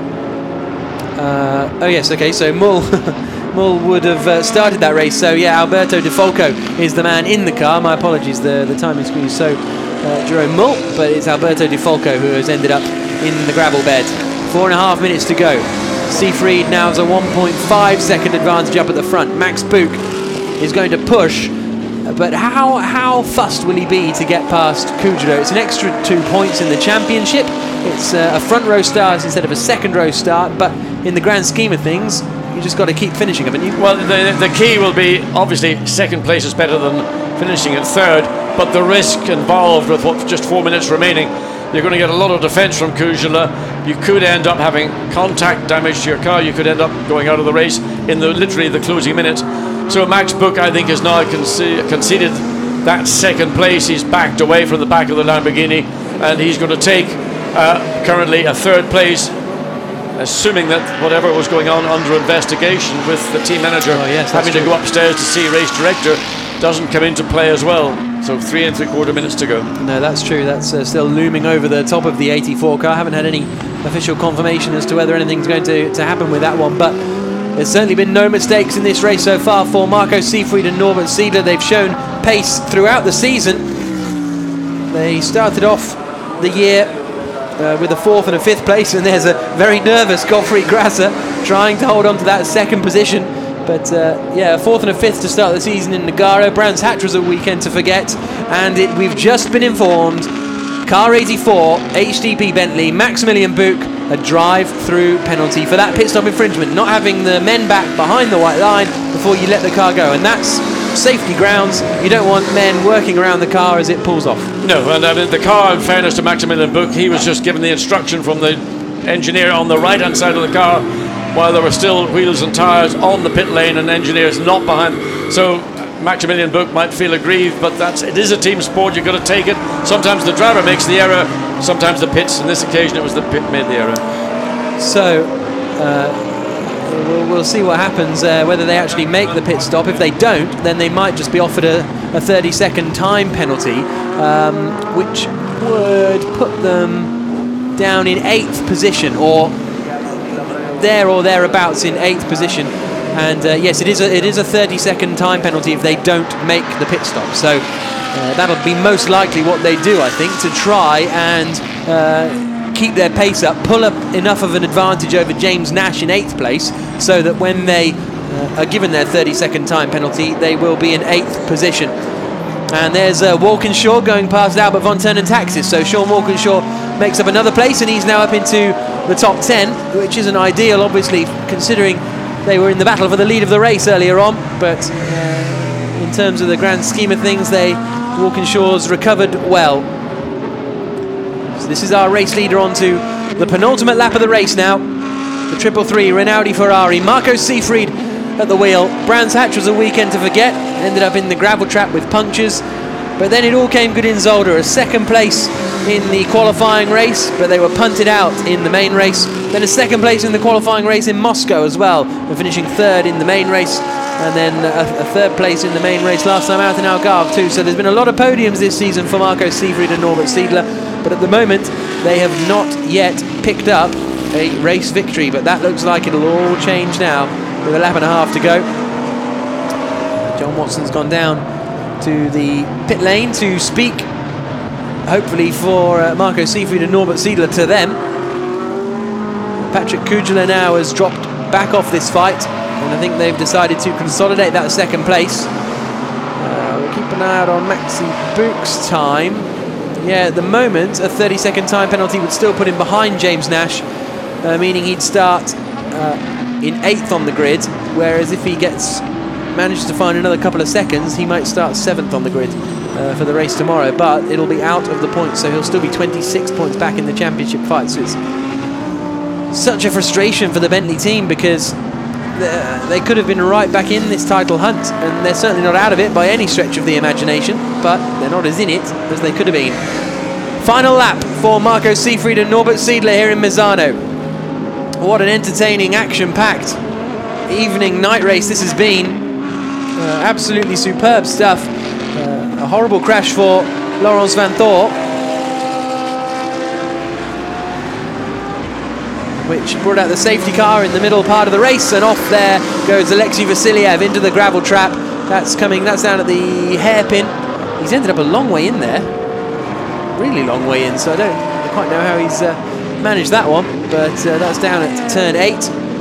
Oh yes, okay, so Mull Mull would have started that race. So yeah, Alberto De Falco is the man in the car. My apologies, the timing screen is so Jerome Mull, but it's Alberto De Falco who has ended up in the gravel bed. 4.5 minutes to go. Seefried now has a 1.5 second advantage up at the front. Max Buch is going to push, but how fussed will he be to get past Kujala? It's an extra 2 points in the championship. It's a front row start instead of a second row start, but in the grand scheme of things, you just got to keep finishing, haven't you? Well, the key will be, obviously, second place is better than finishing at third, but the risk involved with just 4 minutes remaining, you're going to get a lot of defence from Kujala. You could end up having contact damage to your car. You could end up going out of the race in literally the closing minutes. So Max Buch, I think, has now conceded that second place. He's backed away from the back of the Lamborghini, and he's going to take currently a third place, assuming that whatever was going on under investigation with the team manager having to go upstairs to see race director doesn't come into play as well. So 3 3/4 minutes to go. No, that's true. That's still looming over the top of the 84 car. Haven't had any official confirmation as to whether anything's going to happen with that one, but there's certainly been no mistakes in this race so far for Marco Seefried and Norbert Siedler. They've shown pace throughout the season. They started off the year with a 4th and a 5th place, and there's a very nervous Gottfried Grasser trying to hold on to that second position. But yeah, a 4th and a 5th to start the season in Nogaro. Brands Hatch was a weekend to forget, and we've just been informed, car 84, HDP Bentley, Maximilian Buch, a drive-through penalty for that pit stop infringement, not having the men back behind the white line before you let the car go, and that's safety grounds. You don't want men working around the car as it pulls off. No, and I mean, the car, in fairness to Maximilian Buch, he was just given the instruction from the engineer on the right-hand side of the car while there were still wheels and tyres on the pit lane and engineers not behind. So Maximilian Buch might feel aggrieved, but it is a team sport. You've got to take it. Sometimes the driver makes the error, sometimes the pits. In this occasion, it was the pit made the error. So we'll see what happens, whether they actually make the pit stop. If they don't, then they might just be offered a 30-second time penalty, which would put them down in 8th position, or there or thereabouts in 8th position. And yes, it is a 30-second time penalty if they don't make the pit stop. So that'll be most likely what they do, I think, to try and keep their pace up, pull up enough of an advantage over James Nash in 8th place, so that when they are given their 30-second time penalty, they will be in 8th position. And there's Walkinshaw going past Albert von Turnen Taxis. So Sean Walkinshaw makes up another place, and he's now up into the top 10, which isn't ideal, obviously, considering they were in the battle for the lead of the race earlier on. But in terms of the grand scheme of things, Walkinshaw's recovered well. So this is our race leader on to the penultimate lap of the race now. The 333 Rinaldi Ferrari. Marco Seefried at the wheel. Brands Hatch was a weekend to forget. Ended up in the gravel trap with punctures. But then it all came good in Zolder. A 2nd place in the qualifying race, but they were punted out in the main race. Then a 2nd place in the qualifying race in Moscow as well, and finishing 3rd in the main race. And then a 3rd place in the main race last time out in Algarve too. So there's been a lot of podiums this season for Marco Seefried and Norbert Siedler, but at the moment they have not yet picked up a race victory. But that looks like it'll all change now with a lap and a half to go. John Watson's gone down to the pit lane to speak, hopefully for Marco Seefried and Norbert Siedler to them. Patrick Kujala now has dropped back off this fight, and I think they've decided to consolidate that 2nd place. We'll keep an eye out on Maxi Buch's time. Yeah, at the moment, a 30-second time penalty would still put him behind James Nash, meaning he'd start in 8th on the grid, whereas if he manages to find another couple of seconds, he might start 7th on the grid for the race tomorrow, but it'll be out of the points, so he'll still be 26 points back in the championship fight. So it's such a frustration for the Bentley team, because they could have been right back in this title hunt, and they're certainly not out of it by any stretch of the imagination, but they're not as in it as they could have been. Final lap for Marco Seefried and Norbert Siedler here in Misano. What an entertaining, action-packed evening night race this has been. Absolutely superb stuff. A horrible crash for Laurens van Thor, which brought out the safety car in the middle part of the race, and off there goes Alexei Vasiliev into the gravel trap. That's down at the hairpin. He's ended up a long way in there, really long way in, so I don't quite know how he's managed that one, but that's down at turn 8.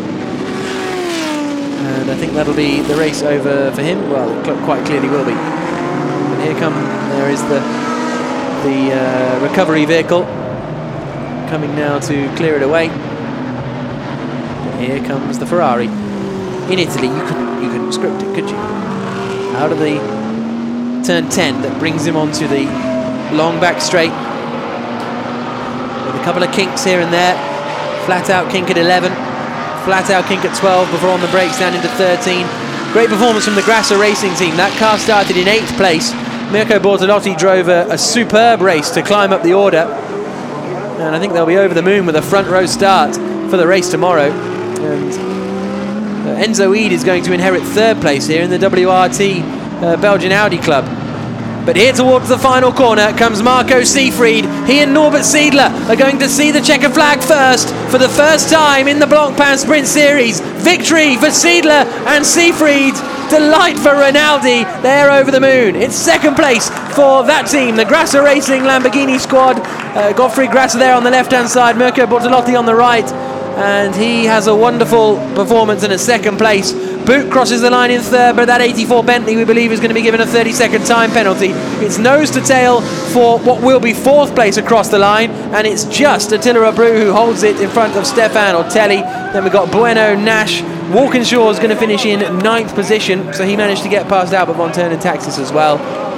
And I think that'll be the race over for him. Well, it quite clearly will be. And there is the recovery vehicle coming now to clear it away. And here comes the Ferrari. In Italy, you couldn't script it, could you? Out of the turn 10, that brings him onto the long back straight, with a couple of kinks here and there. Flat out kink at 11. Flat out kink at 12 before on the brakes down into 13. Great performance from the Grasser Racing team. That car started in 8th place. Mirko Bortolotti drove a superb race to climb up the order, and I think they'll be over the moon with a front row start for the race tomorrow. And Enzo Eid is going to inherit 3rd place here in the WRT Belgian Audi Club. But here towards the final corner comes Marco Seefried. He and Norbert Siedler are going to see the checker flag first for the first time in the Blancpain Sprint Series. Victory for Siedler and Seefried. Delight for Rinaldi. They're over the moon. It's 2nd place for that team, the Grasser Racing Lamborghini squad. Gottfried Grasser there on the left-hand side, Mirko Bortolotti on the right. And he has a wonderful performance in a 2nd place. Boot crosses the line in third, but that 84 Bentley, we believe, is going to be given a 30-second time penalty. It's nose to tail for what will be fourth place across the line, and it's just Attila Abreu who holds it in front of Stefan Ortelli. Then we've got Bueno, Nash. Walkinshaw is going to finish in 9th position, so he managed to get past Albert Von Turn and Taxis as well.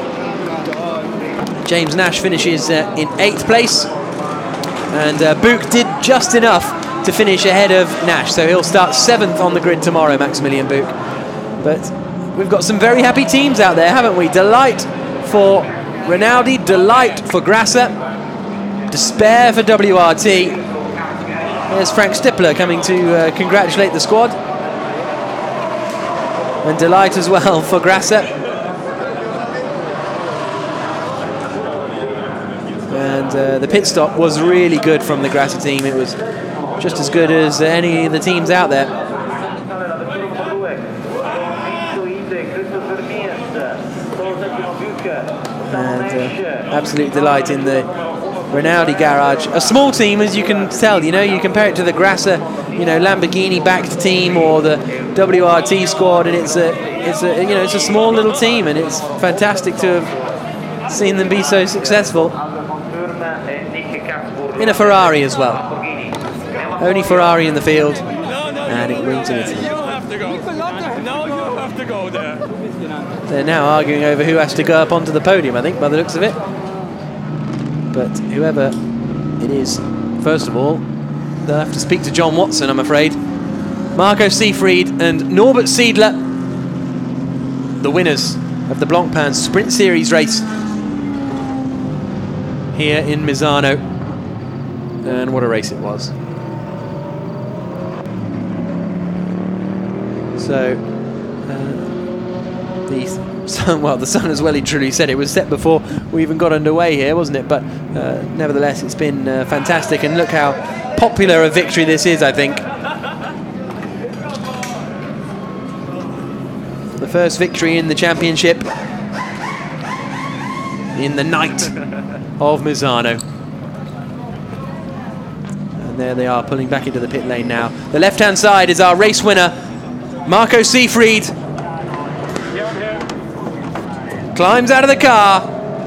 James Nash finishes in 8th place, and Book did just enough to finish ahead of Nash, so he'll start 7th on the grid tomorrow, Maximilian Book. But we've got some very happy teams out there, haven't we? Delight for Rinaldi, delight for Grasser, despair for WRT. There's Frank Stippler coming to congratulate the squad, and delight as well for Grasser. And the pit stop was really good from the Grasser team. It was just as good as any of the teams out there. And absolute delight in the Rinaldi garage. A small team, as you can tell. You know, you compare it to the Grasser, you know, Lamborghini backed team or the WRT squad, and it's a small little team, and it's fantastic to have seen them be so successful in a Ferrari as well. Only Ferrari in the field, and it rings in Italy. They're now arguing over who has to go up onto the podium, I think, by the looks of it. But whoever it is, first of all, they'll have to speak to John Watson, I'm afraid. Marco Seefried and Norbert Seidler, the winners of the Blancpain Sprint Series race here in Misano. And what a race it was. So, the sun as well, he truly said. It was set before we even got underway here, wasn't it? But nevertheless, it's been fantastic. And look how popular a victory this is, I think. The first victory in the championship in the night of Misano. And there they are, pulling back into the pit lane now. The left-hand side is our race winner, Marco Seefried. Climbs out of the car.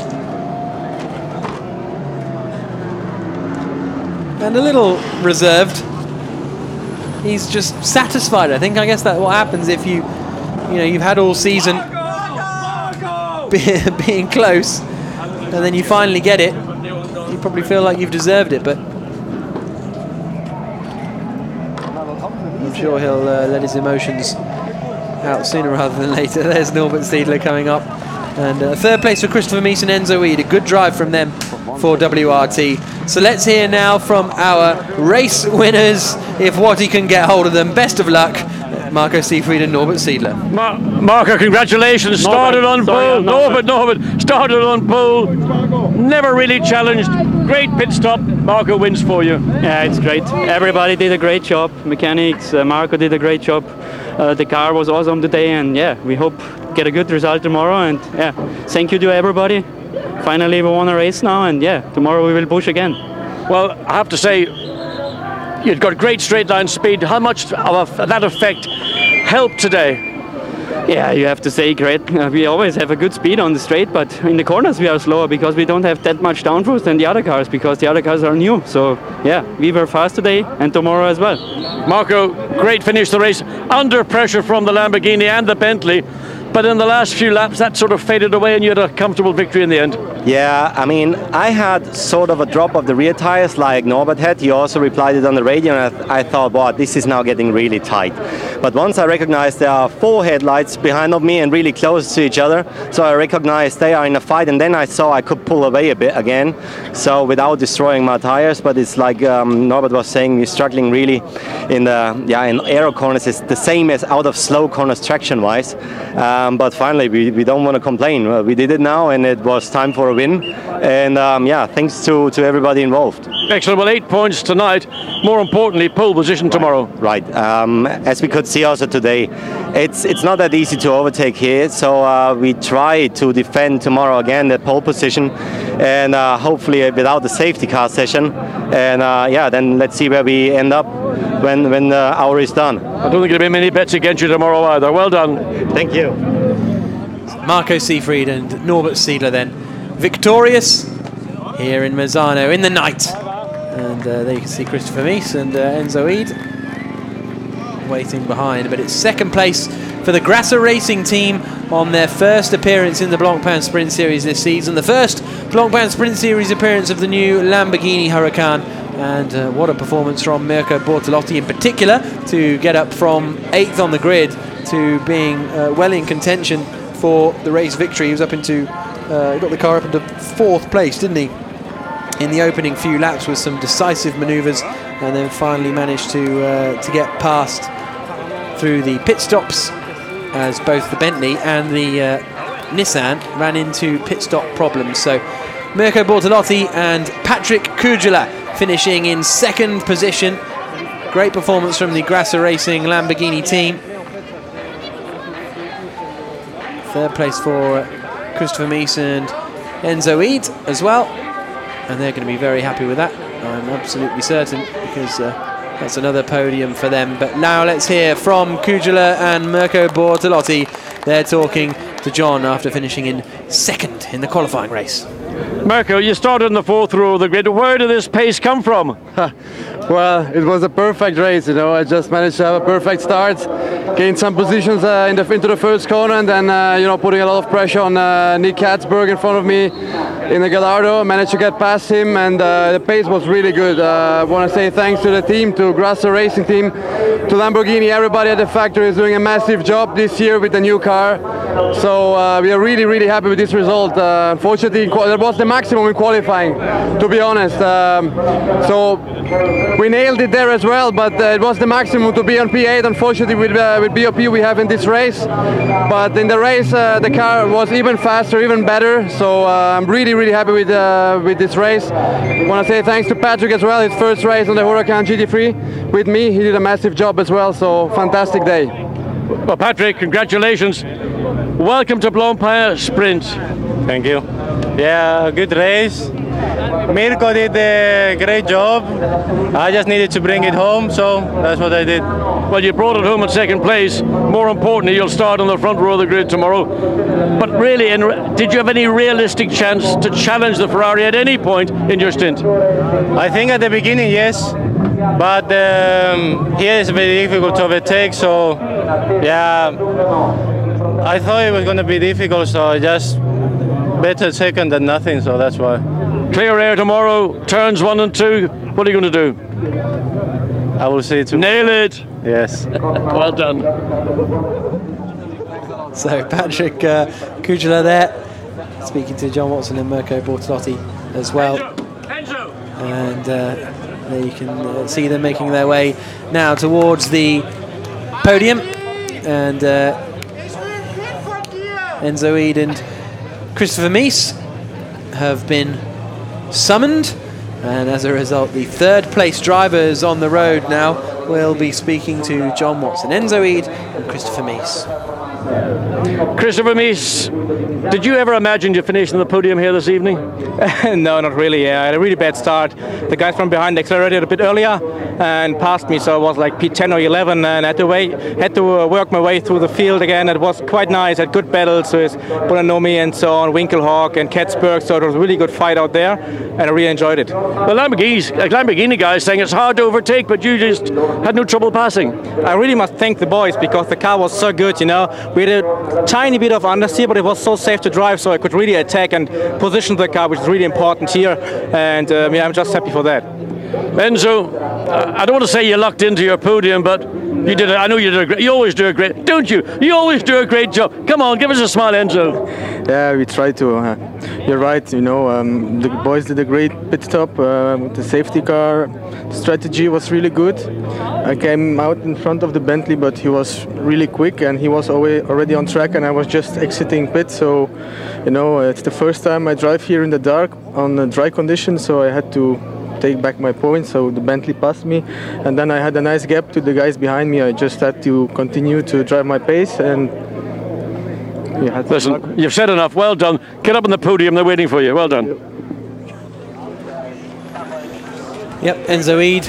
And a little reserved. He's just satisfied, I think. I guess that's what happens if you've had all season being close, and then you finally get it. You probably feel like you've deserved it, but I'm sure he'll let his emotions out sooner rather than later. There's Norbert Seidler coming up. And third place for Christopher Mies and Enzo Weed. A good drive from them for WRT. So let's hear now from our race winners, if Watty can get hold of them. Best of luck, Marco Seefried and Norbert Seidler. Marco, congratulations. Started on pole. Norbert started on pole. Never really challenged. Great pit stop. Marco wins for you. Yeah, it's great. Everybody did a great job. Mechanics, Marco did a great job. The car was awesome today, and yeah, we hope get a good result tomorrow. And yeah, thank you to everybody. Finally, we won a race now, and yeah, tomorrow we will push again. Well, I have to say, you've got great straight line speed. How much of that effect helped today? Yeah, you have to say great. We always have a good speed on the straight, but in the corners we are slower because we don't have that much downforce than the other cars, because the other cars are new. So yeah, we were fast today and tomorrow as well. Marco, great finish to the race. Under pressure from the Lamborghini and the Bentley, but in the last few laps that sort of faded away and you had a comfortable victory in the end. Yeah, I mean, I had sort of a drop of the rear tires like Norbert had. He also replied it on the radio, and I thought, wow, this is now getting really tight. But once I recognized there are 4 headlights behind of me and really close to each other, so I recognized they are in a fight, and then I saw I could pull away a bit again, so without destroying my tires. But it's like Norbert was saying, we're struggling really in aero corners. It's the same as out of slow corners traction-wise. But finally, we don't want to complain. We did it now, and it was time for a win. And thanks to everybody involved. Excellent. Well, 8 points tonight. More importantly, pole position tomorrow. Right. As we could could see also today, it's not that easy to overtake here. So we try to defend tomorrow again that pole position, and hopefully without the safety car session. And yeah, then let's see where we end up when the hour is done. I don't think there'll be many bets against you tomorrow either. Well done. Thank you. Marco Seefried and Norbert Siedler then victorious here in Misano in the night. And there you can see Christopher Mies and Enzo Eid waiting behind. But it's second place for the Grasser Racing team on their first appearance in the Blancpain Sprint Series this season. The first Blancpain Sprint Series appearance of the new Lamborghini Huracan. And what a performance from Mirko Bortolotti in particular to get up from 8th on the grid to being well in contention for the race victory. He was up into, he got the car up into 4th place, didn't he? In the opening few laps with some decisive manoeuvres, and then finally managed to get past through the pit stops as both the Bentley and the Nissan ran into pit stop problems. So Mirko Bortolotti and Patrick Kujala finishing in 2nd position. Great performance from the Grasser Racing Lamborghini team. 3rd place for Christopher Mies and Enzo Eid as well. And they're going to be very happy with that, I'm absolutely certain, because that's another podium for them. But now let's hear from Kujala and Mirko Bortolotti. They're talking to John after finishing in 2nd in the qualifying race. Mirko, you started in the 4th row of the grid. Where did this pace come from? Well, it was a perfect race, you know. I just managed to have a perfect start, gained some positions into the first corner, and then you know, putting a lot of pressure on Nick Katzberg in front of me in the Gallardo. Managed to get past him, and the pace was really good. I want to say thanks to the team, to Grasser Racing team, to Lamborghini. Everybody at the factory is doing a massive job this year with the new car. So we are really, really happy with this result. Unfortunately, that was the maximum in qualifying, to be honest. So we nailed it there as well, but it was the maximum to be on P8. Unfortunately, with BOP we have in this race. But in the race, the car was even faster, even better. So I'm really, really happy with this race. I want to say thanks to Patrick as well. His first race on the Huracan GT3 with me. He did a massive job as well. So fantastic day. Well, Patrick, congratulations. Welcome to Blancpain Sprint. Thank you. Yeah, good race. Mirko did a great job. I just needed to bring it home, so that's what I did. Well, you brought it home in 2nd place. More importantly, you'll start on the front row of the grid tomorrow. But really, did you have any realistic chance to challenge the Ferrari at any point in your stint? I think at the beginning, yes. But here it's very difficult to overtake, so yeah, I thought it was going to be difficult, so I just better 2nd than nothing, so that's why. Clear air tomorrow, turns 1 and 2. What are you going to do? I will see it. Nail it. Yes. Well done. So Patrick Kujala there, speaking to John Watson and Mirko Bortolotti as well. And there you can see them making their way now towards the podium. And Enzo Eid and Christopher Mies have been summoned, and as a result the 3rd place drivers on the road now will be speaking to John Watson, Enzo Eid and Christopher Mies. Christopher Mies, did you ever imagine you finishing on the podium here this evening? No, not really. I had a really bad start. The guys from behind accelerated a bit earlier and passed me, so it was like P10 or 11, and I had to work my way through the field again. It was quite nice. I had good battles with Bonanomi and so on, Winkelhock and Katzberg, so it was a really good fight out there, and I really enjoyed it. The Lamborghini guys saying it's hard to overtake, but you just had no trouble passing. I really must thank the boys, because the car was so good, you know. We had a tiny bit of understeer, but it was so safe to drive, so I could really attack and position the car, which is really important here, and yeah, I'm just happy for that. Enzo, I don't want to say you lucked into your podium, but you did it. I know you did a great. You always do a great, don't you? You always do a great job. Come on, give us a smile, Enzo. Yeah, we try to. You're right. You know, the boys did a great pit stop with the safety car. The strategy was really good. I came out in front of the Bentley, but he was really quick and he was already on track, and I was just exiting pit. So, you know, it's the first time I drive here in the dark on dry conditions, so I had to take back my points, so the Bentley passed me, and then I had a nice gap to the guys behind me. I just had to continue to drive my pace, and yeah. Listen, you've said enough. Well done. Get up on the podium. They're waiting for you. Well done. Yep, Enzo Eid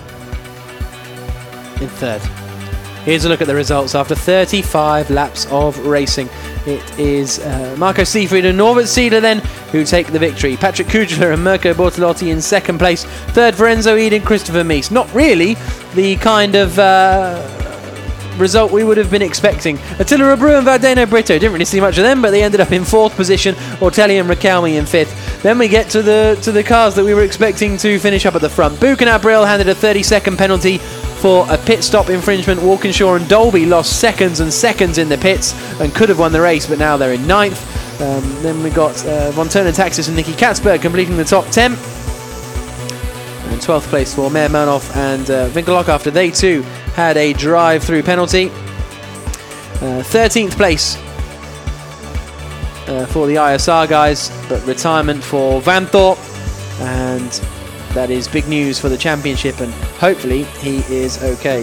in third. Here's a look at the results after 35 laps of racing. It is Marco Seefried and Norbert Siedler then who take the victory. Patrick Kugler and Mirko Bortolotti in second place. Third for Enzo Eid and Christopher Mies. Not really the kind of result we would have been expecting. Attila Abreu and Valdeno Brito, didn't really see much of them, but they ended up in fourth position. Ortelli and Raquelme in fifth. Then we get to the cars that we were expecting to finish up at the front. Buch and Abril handed a 30-second penalty for a pit stop infringement. Walkinshaw and Dolby lost seconds and seconds in the pits and could have won the race, but now they're in ninth. Then we got Von Turner Taxis and Nicky Katzberg completing the top 10. And 12th place for Meir Manoff and Winkelhock after they too had a drive-through penalty. 13th place for the ISR guys, but retirement for Vanthor, and that is big news for the championship, and hopefully he is okay.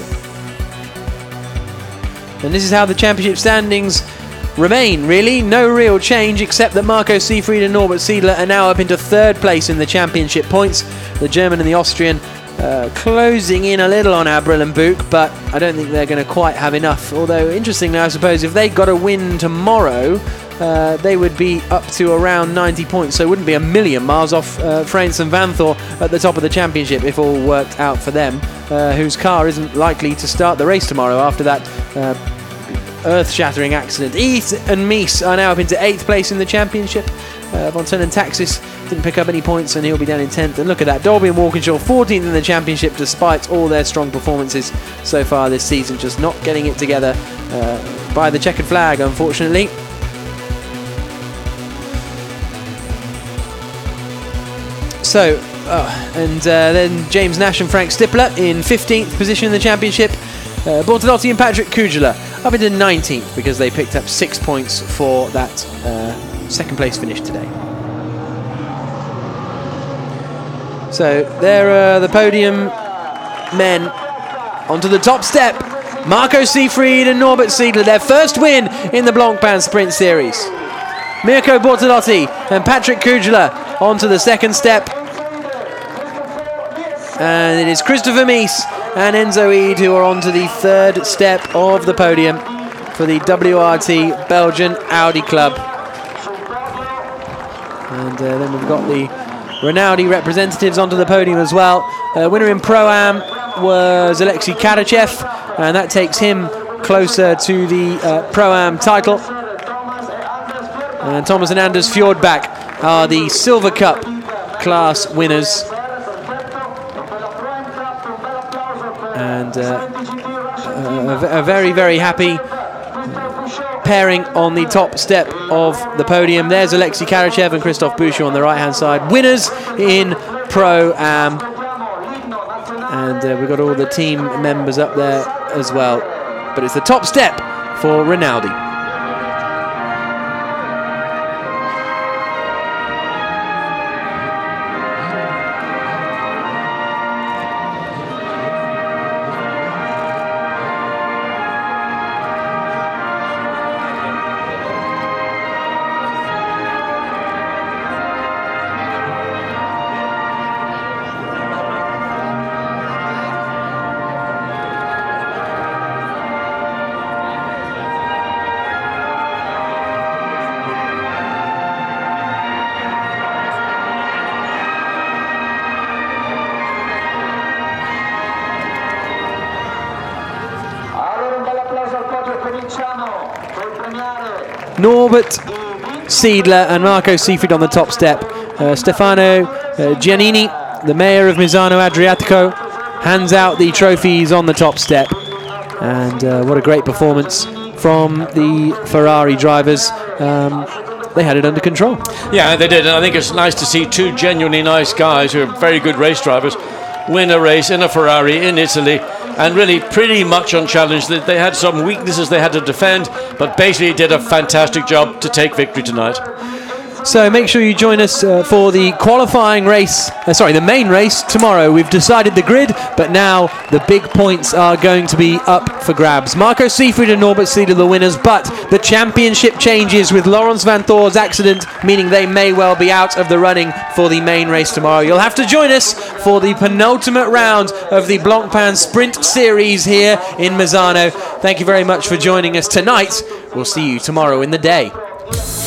And this is how the championship standings remain, really. No real change, except that Marco Seefried and Norbert Siedler are now up into third place in the championship points. The German and the Austrian closing in a little on Abril and Buch, but I don't think they're going to quite have enough. Although, interestingly, I suppose if they got a win tomorrow, they would be up to around 90 points, so it wouldn't be a million miles off France and Vanthor at the top of the championship if all worked out for them, whose car isn't likely to start the race tomorrow after that earth-shattering accident. Eid and Mies are now up into 8th place in the championship. Von Turner and Taxis didn't pick up any points and he'll be down in 10th. And look at that, Dolby and Walkinshaw 14th in the championship despite all their strong performances so far this season, just not getting it together by the checkered flag, unfortunately. So, then James Nash and Frank Stippler in 15th position in the championship. Bortolotti and Patrick Kugler up into 19th because they picked up 6 points for that second place finish today. So there are the podium men onto the top step. Marco Seefried and Norbert Siedler, their first win in the Blancpain Sprint Series. Mirko Bortolotti and Patrick Kugler onto the second step. And it is Christopher Mies and Enzo Eid who are onto the third step of the podium for the WRT Belgian Audi Club. And then we've got the Rinaldi representatives onto the podium as well. Winner in Pro-Am was Alexei Karachev, and that takes him closer to the Pro-Am title. And Thomas and Anders Fjordbach are the Silver Cup class winners. And a very, very happy pairing on the top step of the podium. There's Alexei Karachev and Christophe Bouchard on the right-hand side. Winners in Pro-Am. And we've got all the team members up there as well. But it's the top step for Rinaldi. Norbert Siedler and Marco Seefried on the top step. Stefano Giannini, the mayor of Misano Adriatico, hands out the trophies on the top step. And what a great performance from the Ferrari drivers. They had it under control. Yeah, they did, and I think it's nice to see two genuinely nice guys who are very good race drivers win a race in a Ferrari in Italy, and really pretty much unchallenged. They had some weaknesses they had to defend, but basically did a fantastic job to take victory tonight. So make sure you join us for the qualifying race, the main race tomorrow. We've decided the grid, but now the big points are going to be up for grabs. Marco Seifried and Norbert Seed are the winners, but the championship changes with Laurens van Thor's accident, meaning they may well be out of the running for the main race tomorrow. You'll have to join us for the penultimate round of the Blancpain Sprint Series here in Misano. Thank you very much for joining us tonight. We'll see you tomorrow in the day.